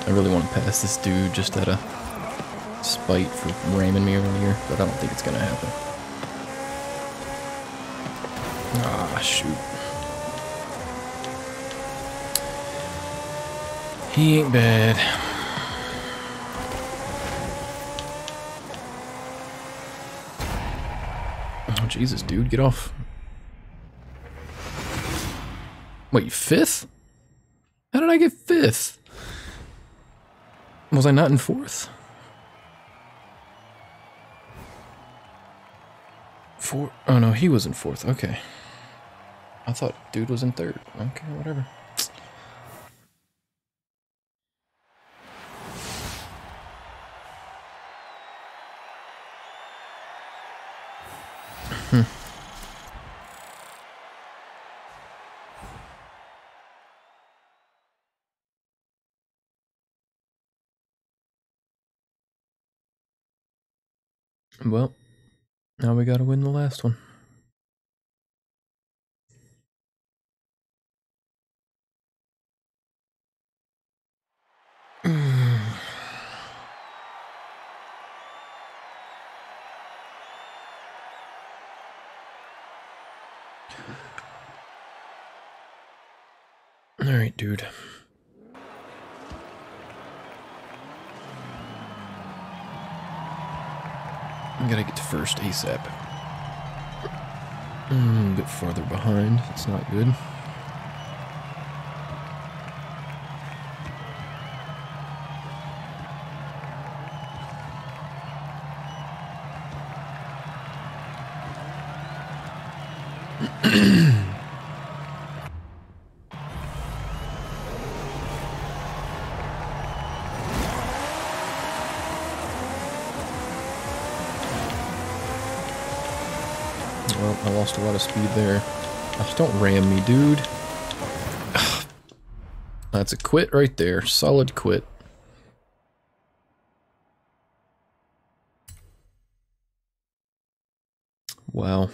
I really want to pass this dude just out of spite for ramming me earlier, but I don't think it's gonna happen. Ah, shoot. He ain't bad. Oh, Jesus, dude, get off. Wait, fifth? How did I get fifth? Was I not in fourth? Four? Oh no, he was in fourth. Okay. I thought dude was in third. Okay, whatever. Hmm. Well, now we gotta win the last one. Alright, dude. I gotta get to first ASAP. Mm, a bit farther behind. That's not good. Well, I lost a lot of speed there. Just don't ram me, dude. That's a quit right there. Solid quit. Wow.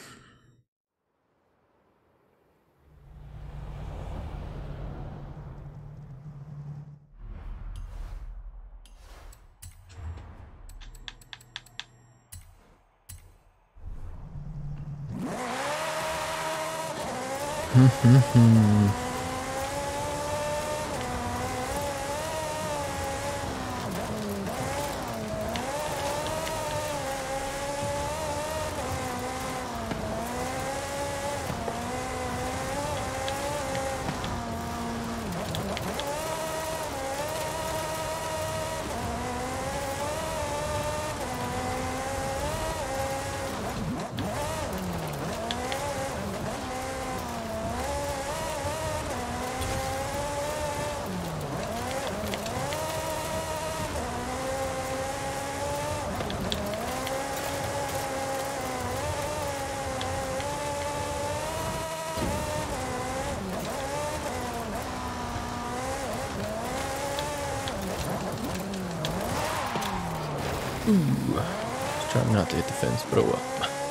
Ooh. Just trying not to hit the fence, but oh well.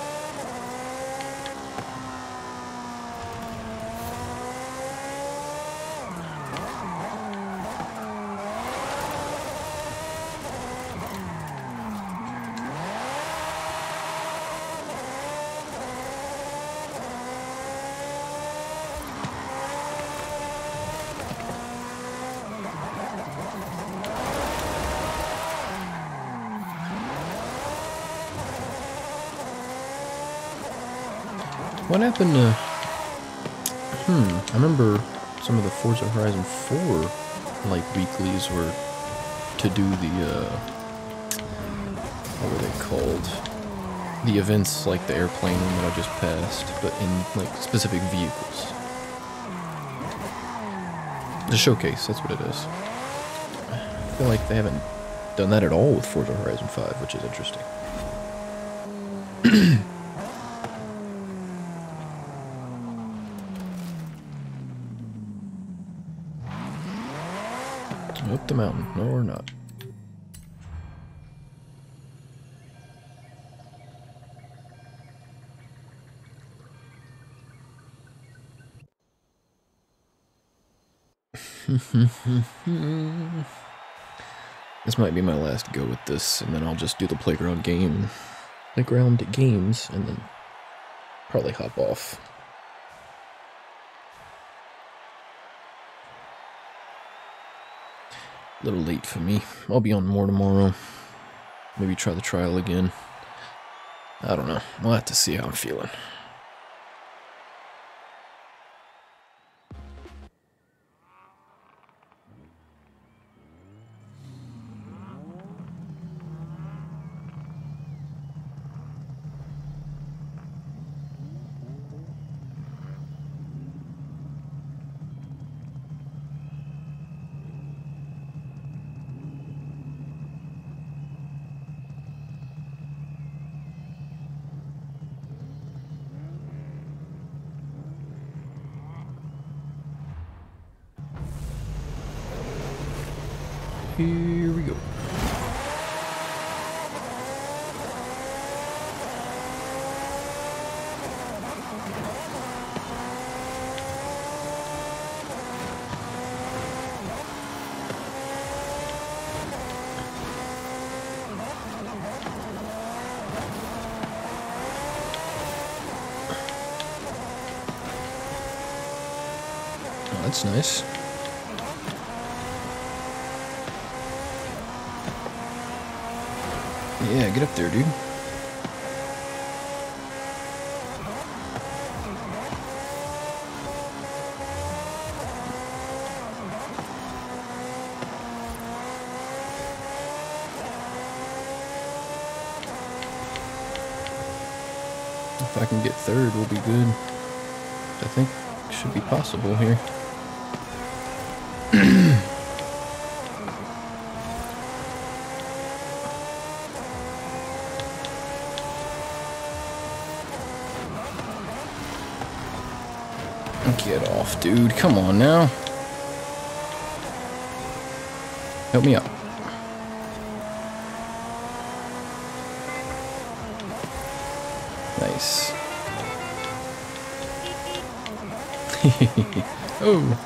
What happened to... Hmm, I remember some of the Forza Horizon four, like, weeklies were to do the, uh... what were they called? The events, like the airplane one that I just passed, but in, like, specific vehicles. The showcase, that's what it is. I feel like they haven't done that at all with Forza Horizon five, which is interesting. Up the mountain. No, we're not. This might be my last go with this, and then I'll just do the playground game, playground games, and then probably hop off. A little late for me. I'll be on more tomorrow. Maybe try the trial again. I don't know. We'll have to see how I'm feeling. Here we go. Oh, that's nice. Yeah, get up there, dude. If I can get third, we'll be good. I think it should be possible here. Get off, dude. Come on now. Help me out. Nice. Oh.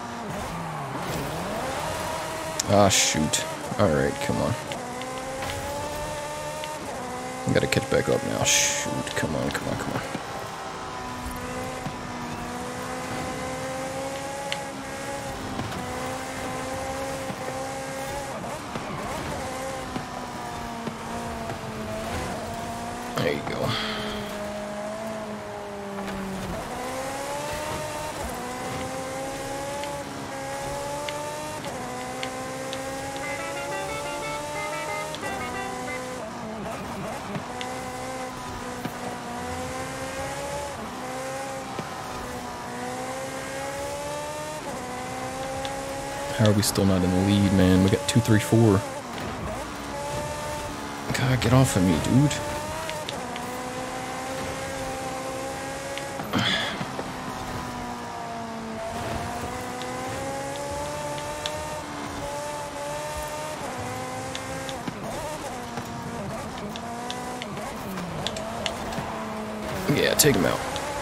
Ah, shoot. Alright, come on. I gotta catch back up now. Shoot. Come on, come on, come on. There you go. How are we still not in the lead, man? We got two, three, four. God, get off of me, dude. Yeah, take him out.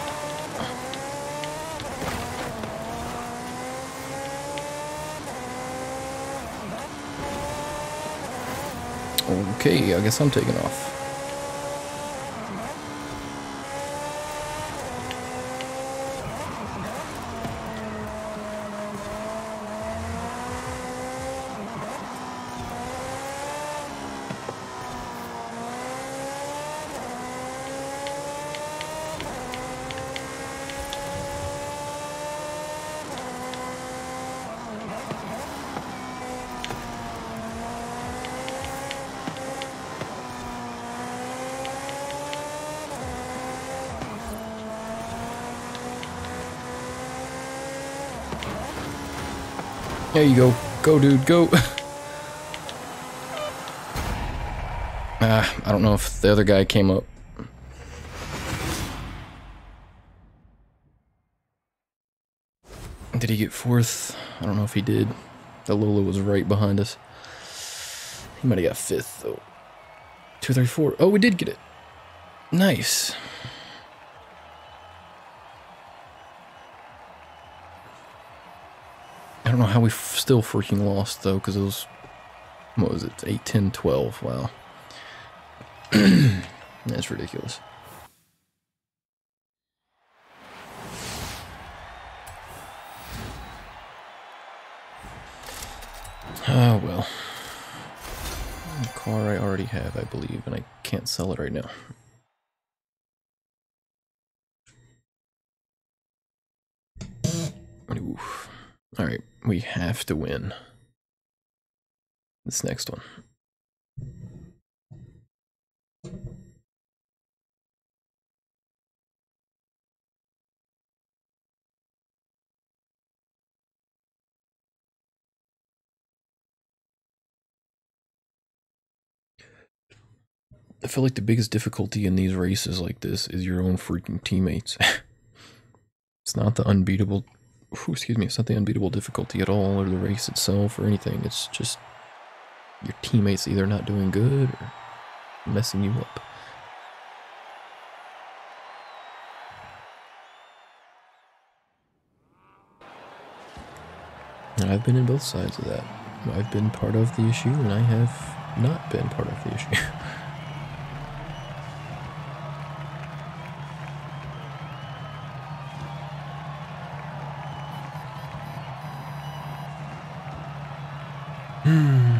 Okay, I guess I'm taking off. There you go. Go, dude, go. Ah, I don't know if the other guy came up. Did he get fourth? I don't know if he did. The Lola was right behind us. He might have got fifth, though. Two, three, four. Oh, we did get it. Nice. I don't know how we f still freaking lost, though, because it was What was it? eight, ten, twelve. Wow. That's ridiculous. Ah, well. The car I already have, I believe, and I can't sell it right now. Oof. Alright, we have to win this next one. I feel like the biggest difficulty in these races like this is your own freaking teammates. It's not the unbeatable, ooh, excuse me, it's not the unbeatable difficulty at all, or the race itself, or anything. It's just your teammates either not doing good or messing you up. And I've been in both sides of that. I've been part of the issue, and I have not been part of the issue. Hmm.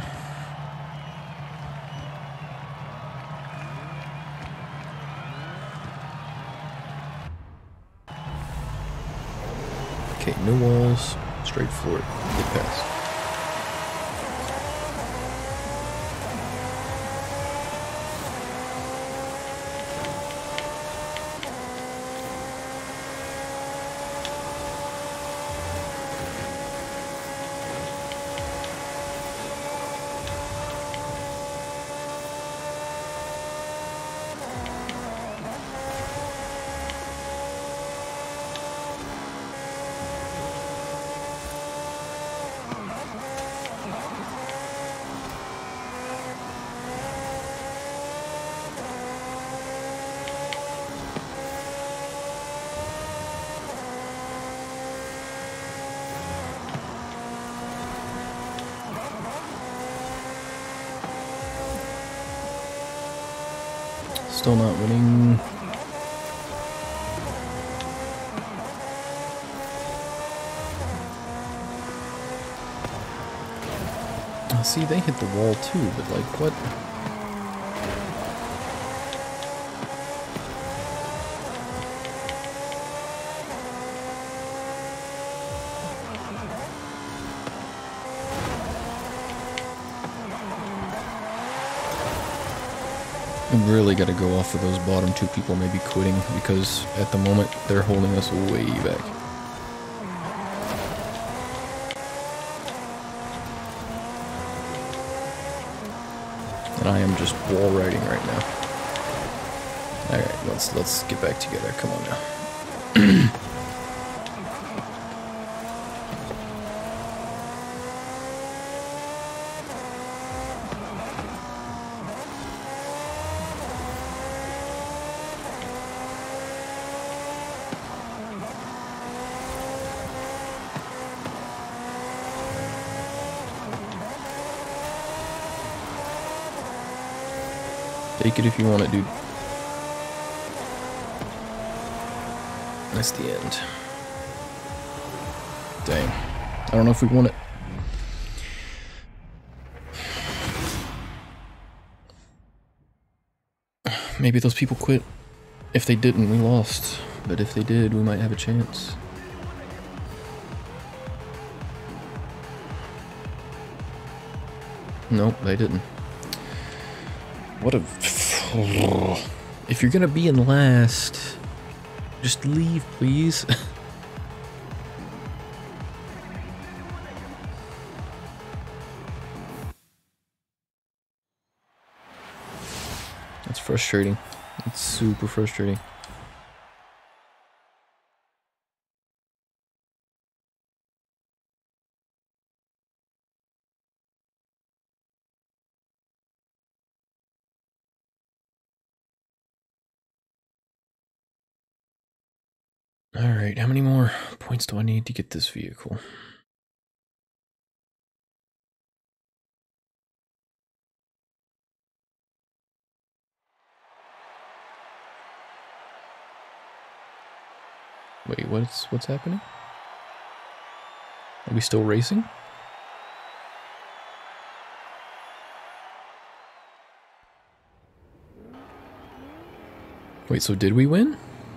Okay, no walls, straight for it, get past. Still not winning. See, they hit the wall too, but like, what? We really got to go off of those bottom two people maybe quitting, because at the moment they're holding us way back. And I am just wall riding right now. Alright, let's let's get back together. Come on now. Take it if you want it, dude. That's the end. Dang. I don't know if we won it. Maybe those people quit. If they didn't, we lost. But if they did, we might have a chance. Nope, they didn't. What a... If you're gonna be in last, just leave, please. That's frustrating. It's super frustrating. Alright, how many more points do I need to get this vehicle? Wait, what's what's happening? Are we still racing? Wait, so did we win?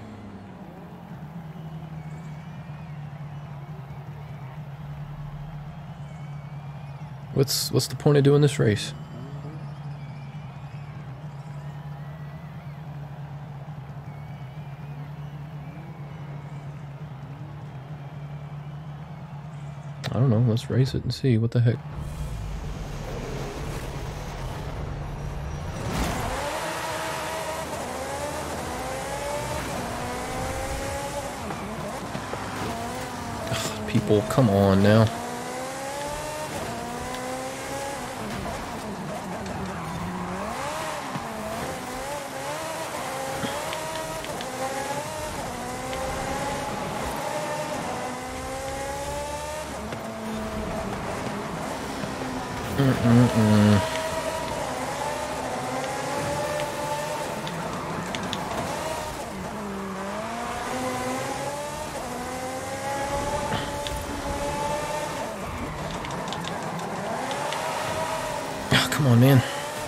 What's what's the point of doing this race? I don't know, let's race it and see what the heck. Ugh, people, come on now. Mm-mm-mm. Oh, come on, man.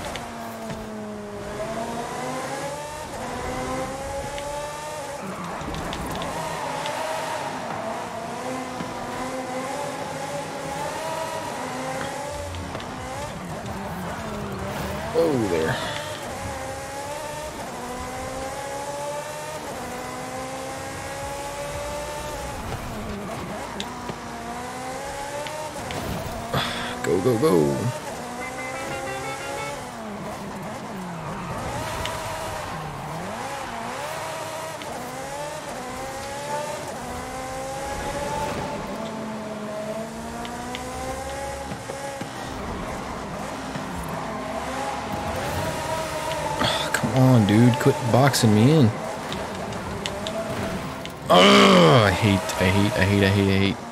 Oh, there. Go, go, go. Come on, dude, quit boxing me in. Oh, I hate, I hate, I hate, I hate, I hate.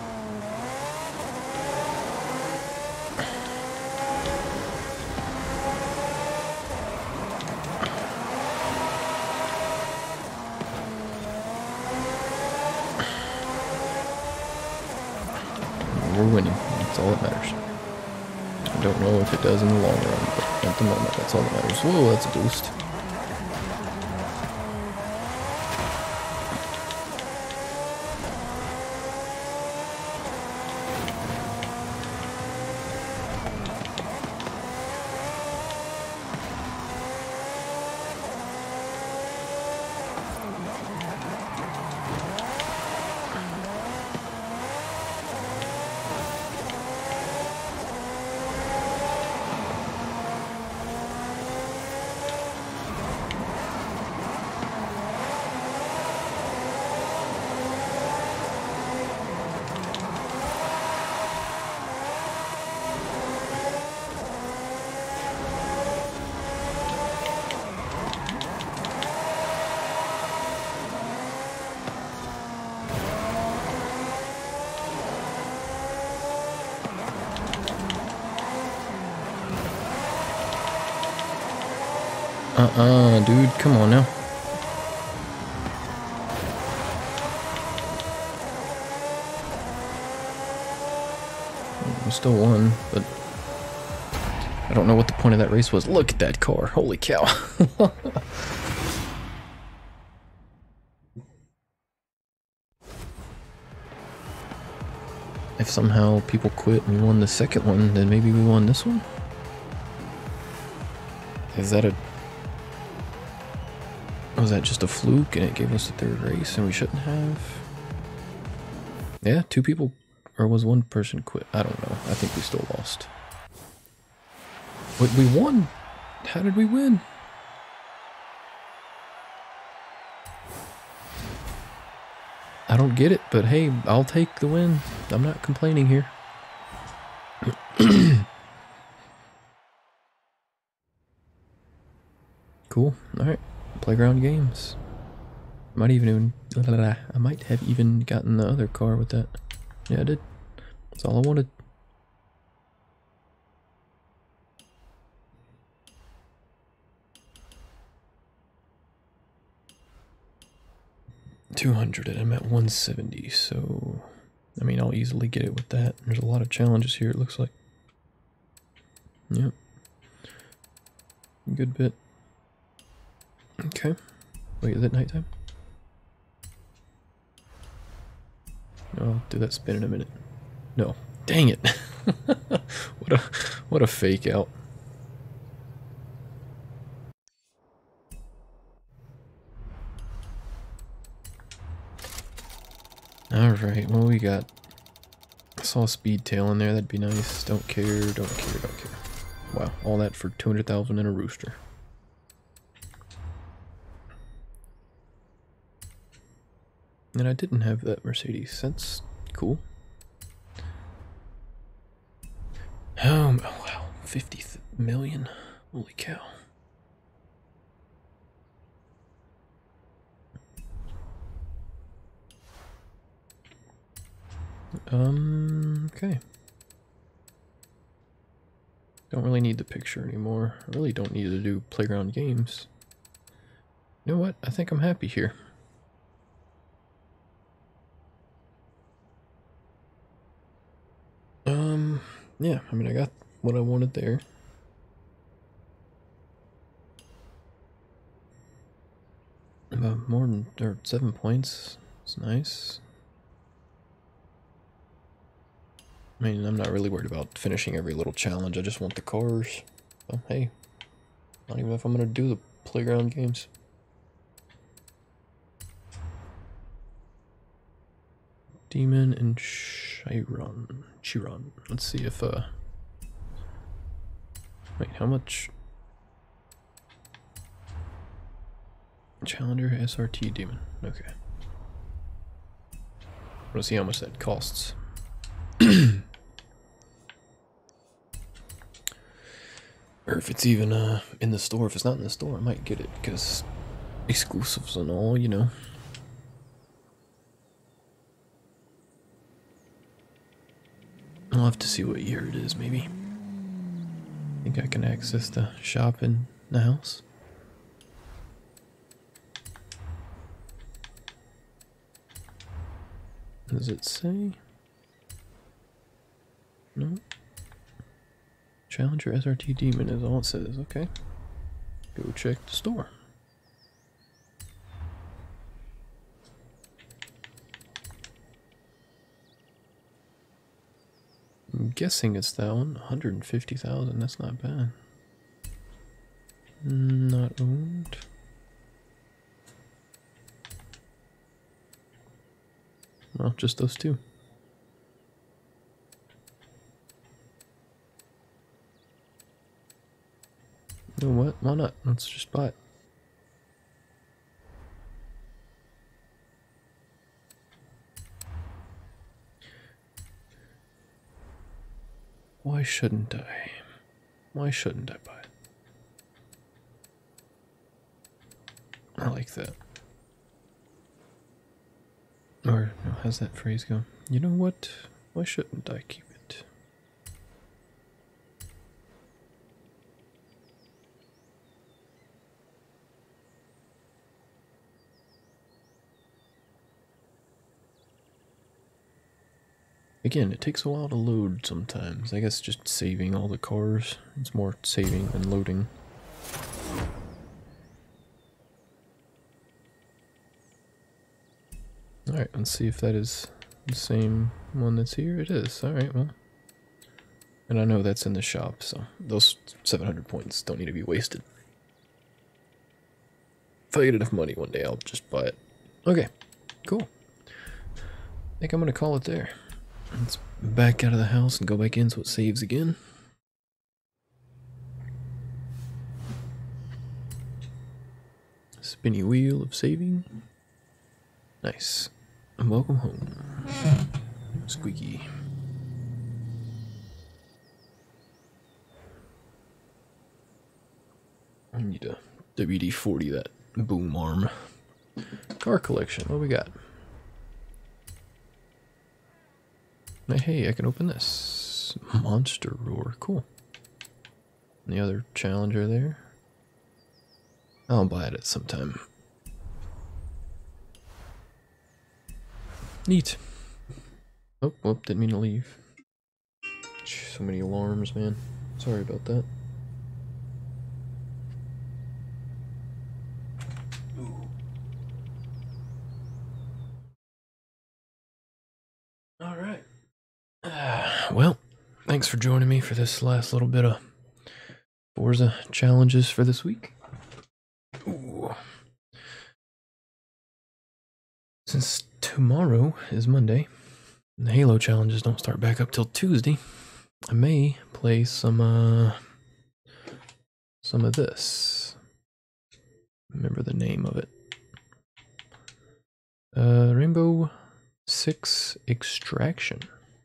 We're winning. That's all that matters. I don't know if it does in the long run, but at the moment, that's all that matters. Whoa, that's a boost. Uh-uh, dude, come on now. We still won, but I don't know what the point of that race was. Look at that car. Holy cow. If somehow people quit and we won the second one, then maybe we won this one? Is that a... Was that just a fluke and it gave us the third race and we shouldn't have? Yeah, two people, or was one person quit? I don't know. I think we still lost. But we won! How did we win? I don't get it, but hey, I'll take the win. I'm not complaining here. Cool. Alright. Playground games. Might even, even I might have even gotten the other car with that. Yeah, I did. That's all I wanted. two hundred and I'm at one seventy, so I mean I'll easily get it with that. There's a lot of challenges here, it looks like. Yep. Good bit. Okay. Wait, is it nighttime? No, I'll do that spin in a minute. No. Dang it. What a what a fake out. Alright, well we got I saw a speed tail in there, that'd be nice. Don't care, don't care, don't care. Wow, all that for two hundred thousand and a rooster. And I didn't have that Mercedes. That's cool. Um, oh wow, fifty million. Holy cow. Um, okay. Don't really need the picture anymore. I really don't need to do playground games. You know what? I think I'm happy here. Um, yeah, I mean, I got what I wanted there. About more than, or seven points. It's nice. I mean, I'm not really worried about finishing every little challenge. I just want the cars. So, hey, not even if I'm gonna do the playground games. Demon and Chiron. Chiron. Let's see if, uh... wait, how much? Challenger S R T Demon. Okay. Let's see how much that costs. Or if it's even uh, in the store. If it's not in the store, I might get it, because exclusives and all, you know. I'll have to see what year it is, maybe. Think I can access the shop in the house. Does it say? No. Challenger S R T Demon is all it says. Okay. Go check the store. I'm guessing it's that one. one hundred fifty thousand. That's not bad. Not owned. Well, just those two. You know what? Why not? Let's just buy it. Why shouldn't I? Why shouldn't I buy it? I like that. Or, no, how's that phrase go? You know what? Why shouldn't I keep it? Again, it takes a while to load sometimes. I guess just saving all the cars. It's more saving than loading. Alright, let's see if that is the same one that's here. It is. Alright, well. And I know that's in the shop, so those seven hundred points don't need to be wasted. If I get enough money one day, I'll just buy it. Okay, cool. I think I'm going to call it there. Let's back out of the house and go back in so it saves again. Spinny wheel of saving. Nice. And welcome home. Squeaky. I need a W D forty, that boom arm. Car collection, what we got? Hey, I can open this. Monster Roar, cool. The other Challenger there. I'll buy it at some time. Neat. Oh, well, didn't mean to leave. So many alarms, man. Sorry about that. All right. Uh, well, thanks for joining me for this last little bit of Forza challenges for this week. Ooh. Since tomorrow is Monday, and the Halo challenges don't start back up till Tuesday, I may play some, uh, some of this. Remember the name of it. Uh, Rainbow Six Extraction.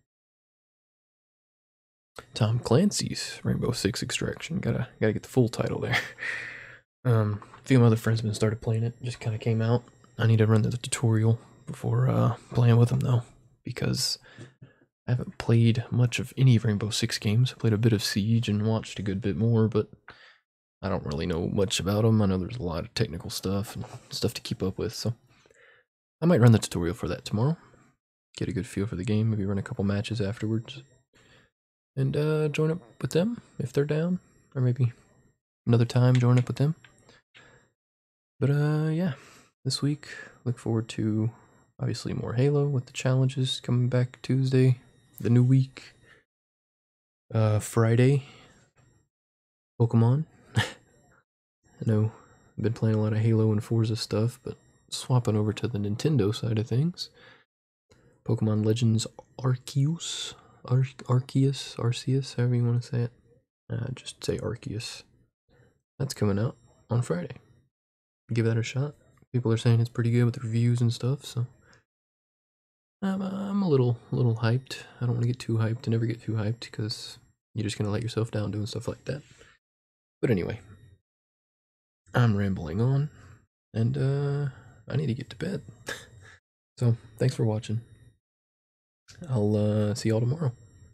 Tom Clancy's Rainbow Six Extraction. Gotta gotta get the full title there. Um, a few of my other friends have been started playing it. Just kind of came out. I need to run the tutorial before uh, playing with them though, because I haven't played much of any Rainbow Six games. I played a bit of Siege and watched a good bit more, but I don't really know much about them. I know there's a lot of technical stuff and stuff to keep up with, so I might run the tutorial for that tomorrow. Get a good feel for the game. Maybe run a couple matches afterwards. And uh, join up with them if they're down, or maybe another time join up with them. But uh, yeah, this week look forward to obviously more Halo with the challenges coming back Tuesday, the new week. Uh, Friday, Pokemon. I know I've been playing a lot of Halo and Forza stuff, but swapping over to the Nintendo side of things. Pokemon Legends Arceus. Ar Arceus, Arceus, however you want to say it. Uh, just say Arceus. That's coming out on Friday. Give that a shot. People are saying it's pretty good with the reviews and stuff, so I'm, uh, I'm a little, little hyped. I don't want to get too hyped and never get too hyped because you're just gonna let yourself down doing stuff like that. But anyway, I'm rambling on, and uh, I need to get to bed. So thanks for watching. I'll uh, see y'all tomorrow.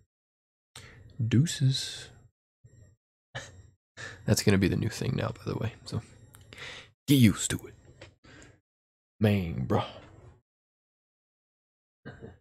Deuces. That's gonna be the new thing now, by the way. So get used to it, man, bruh.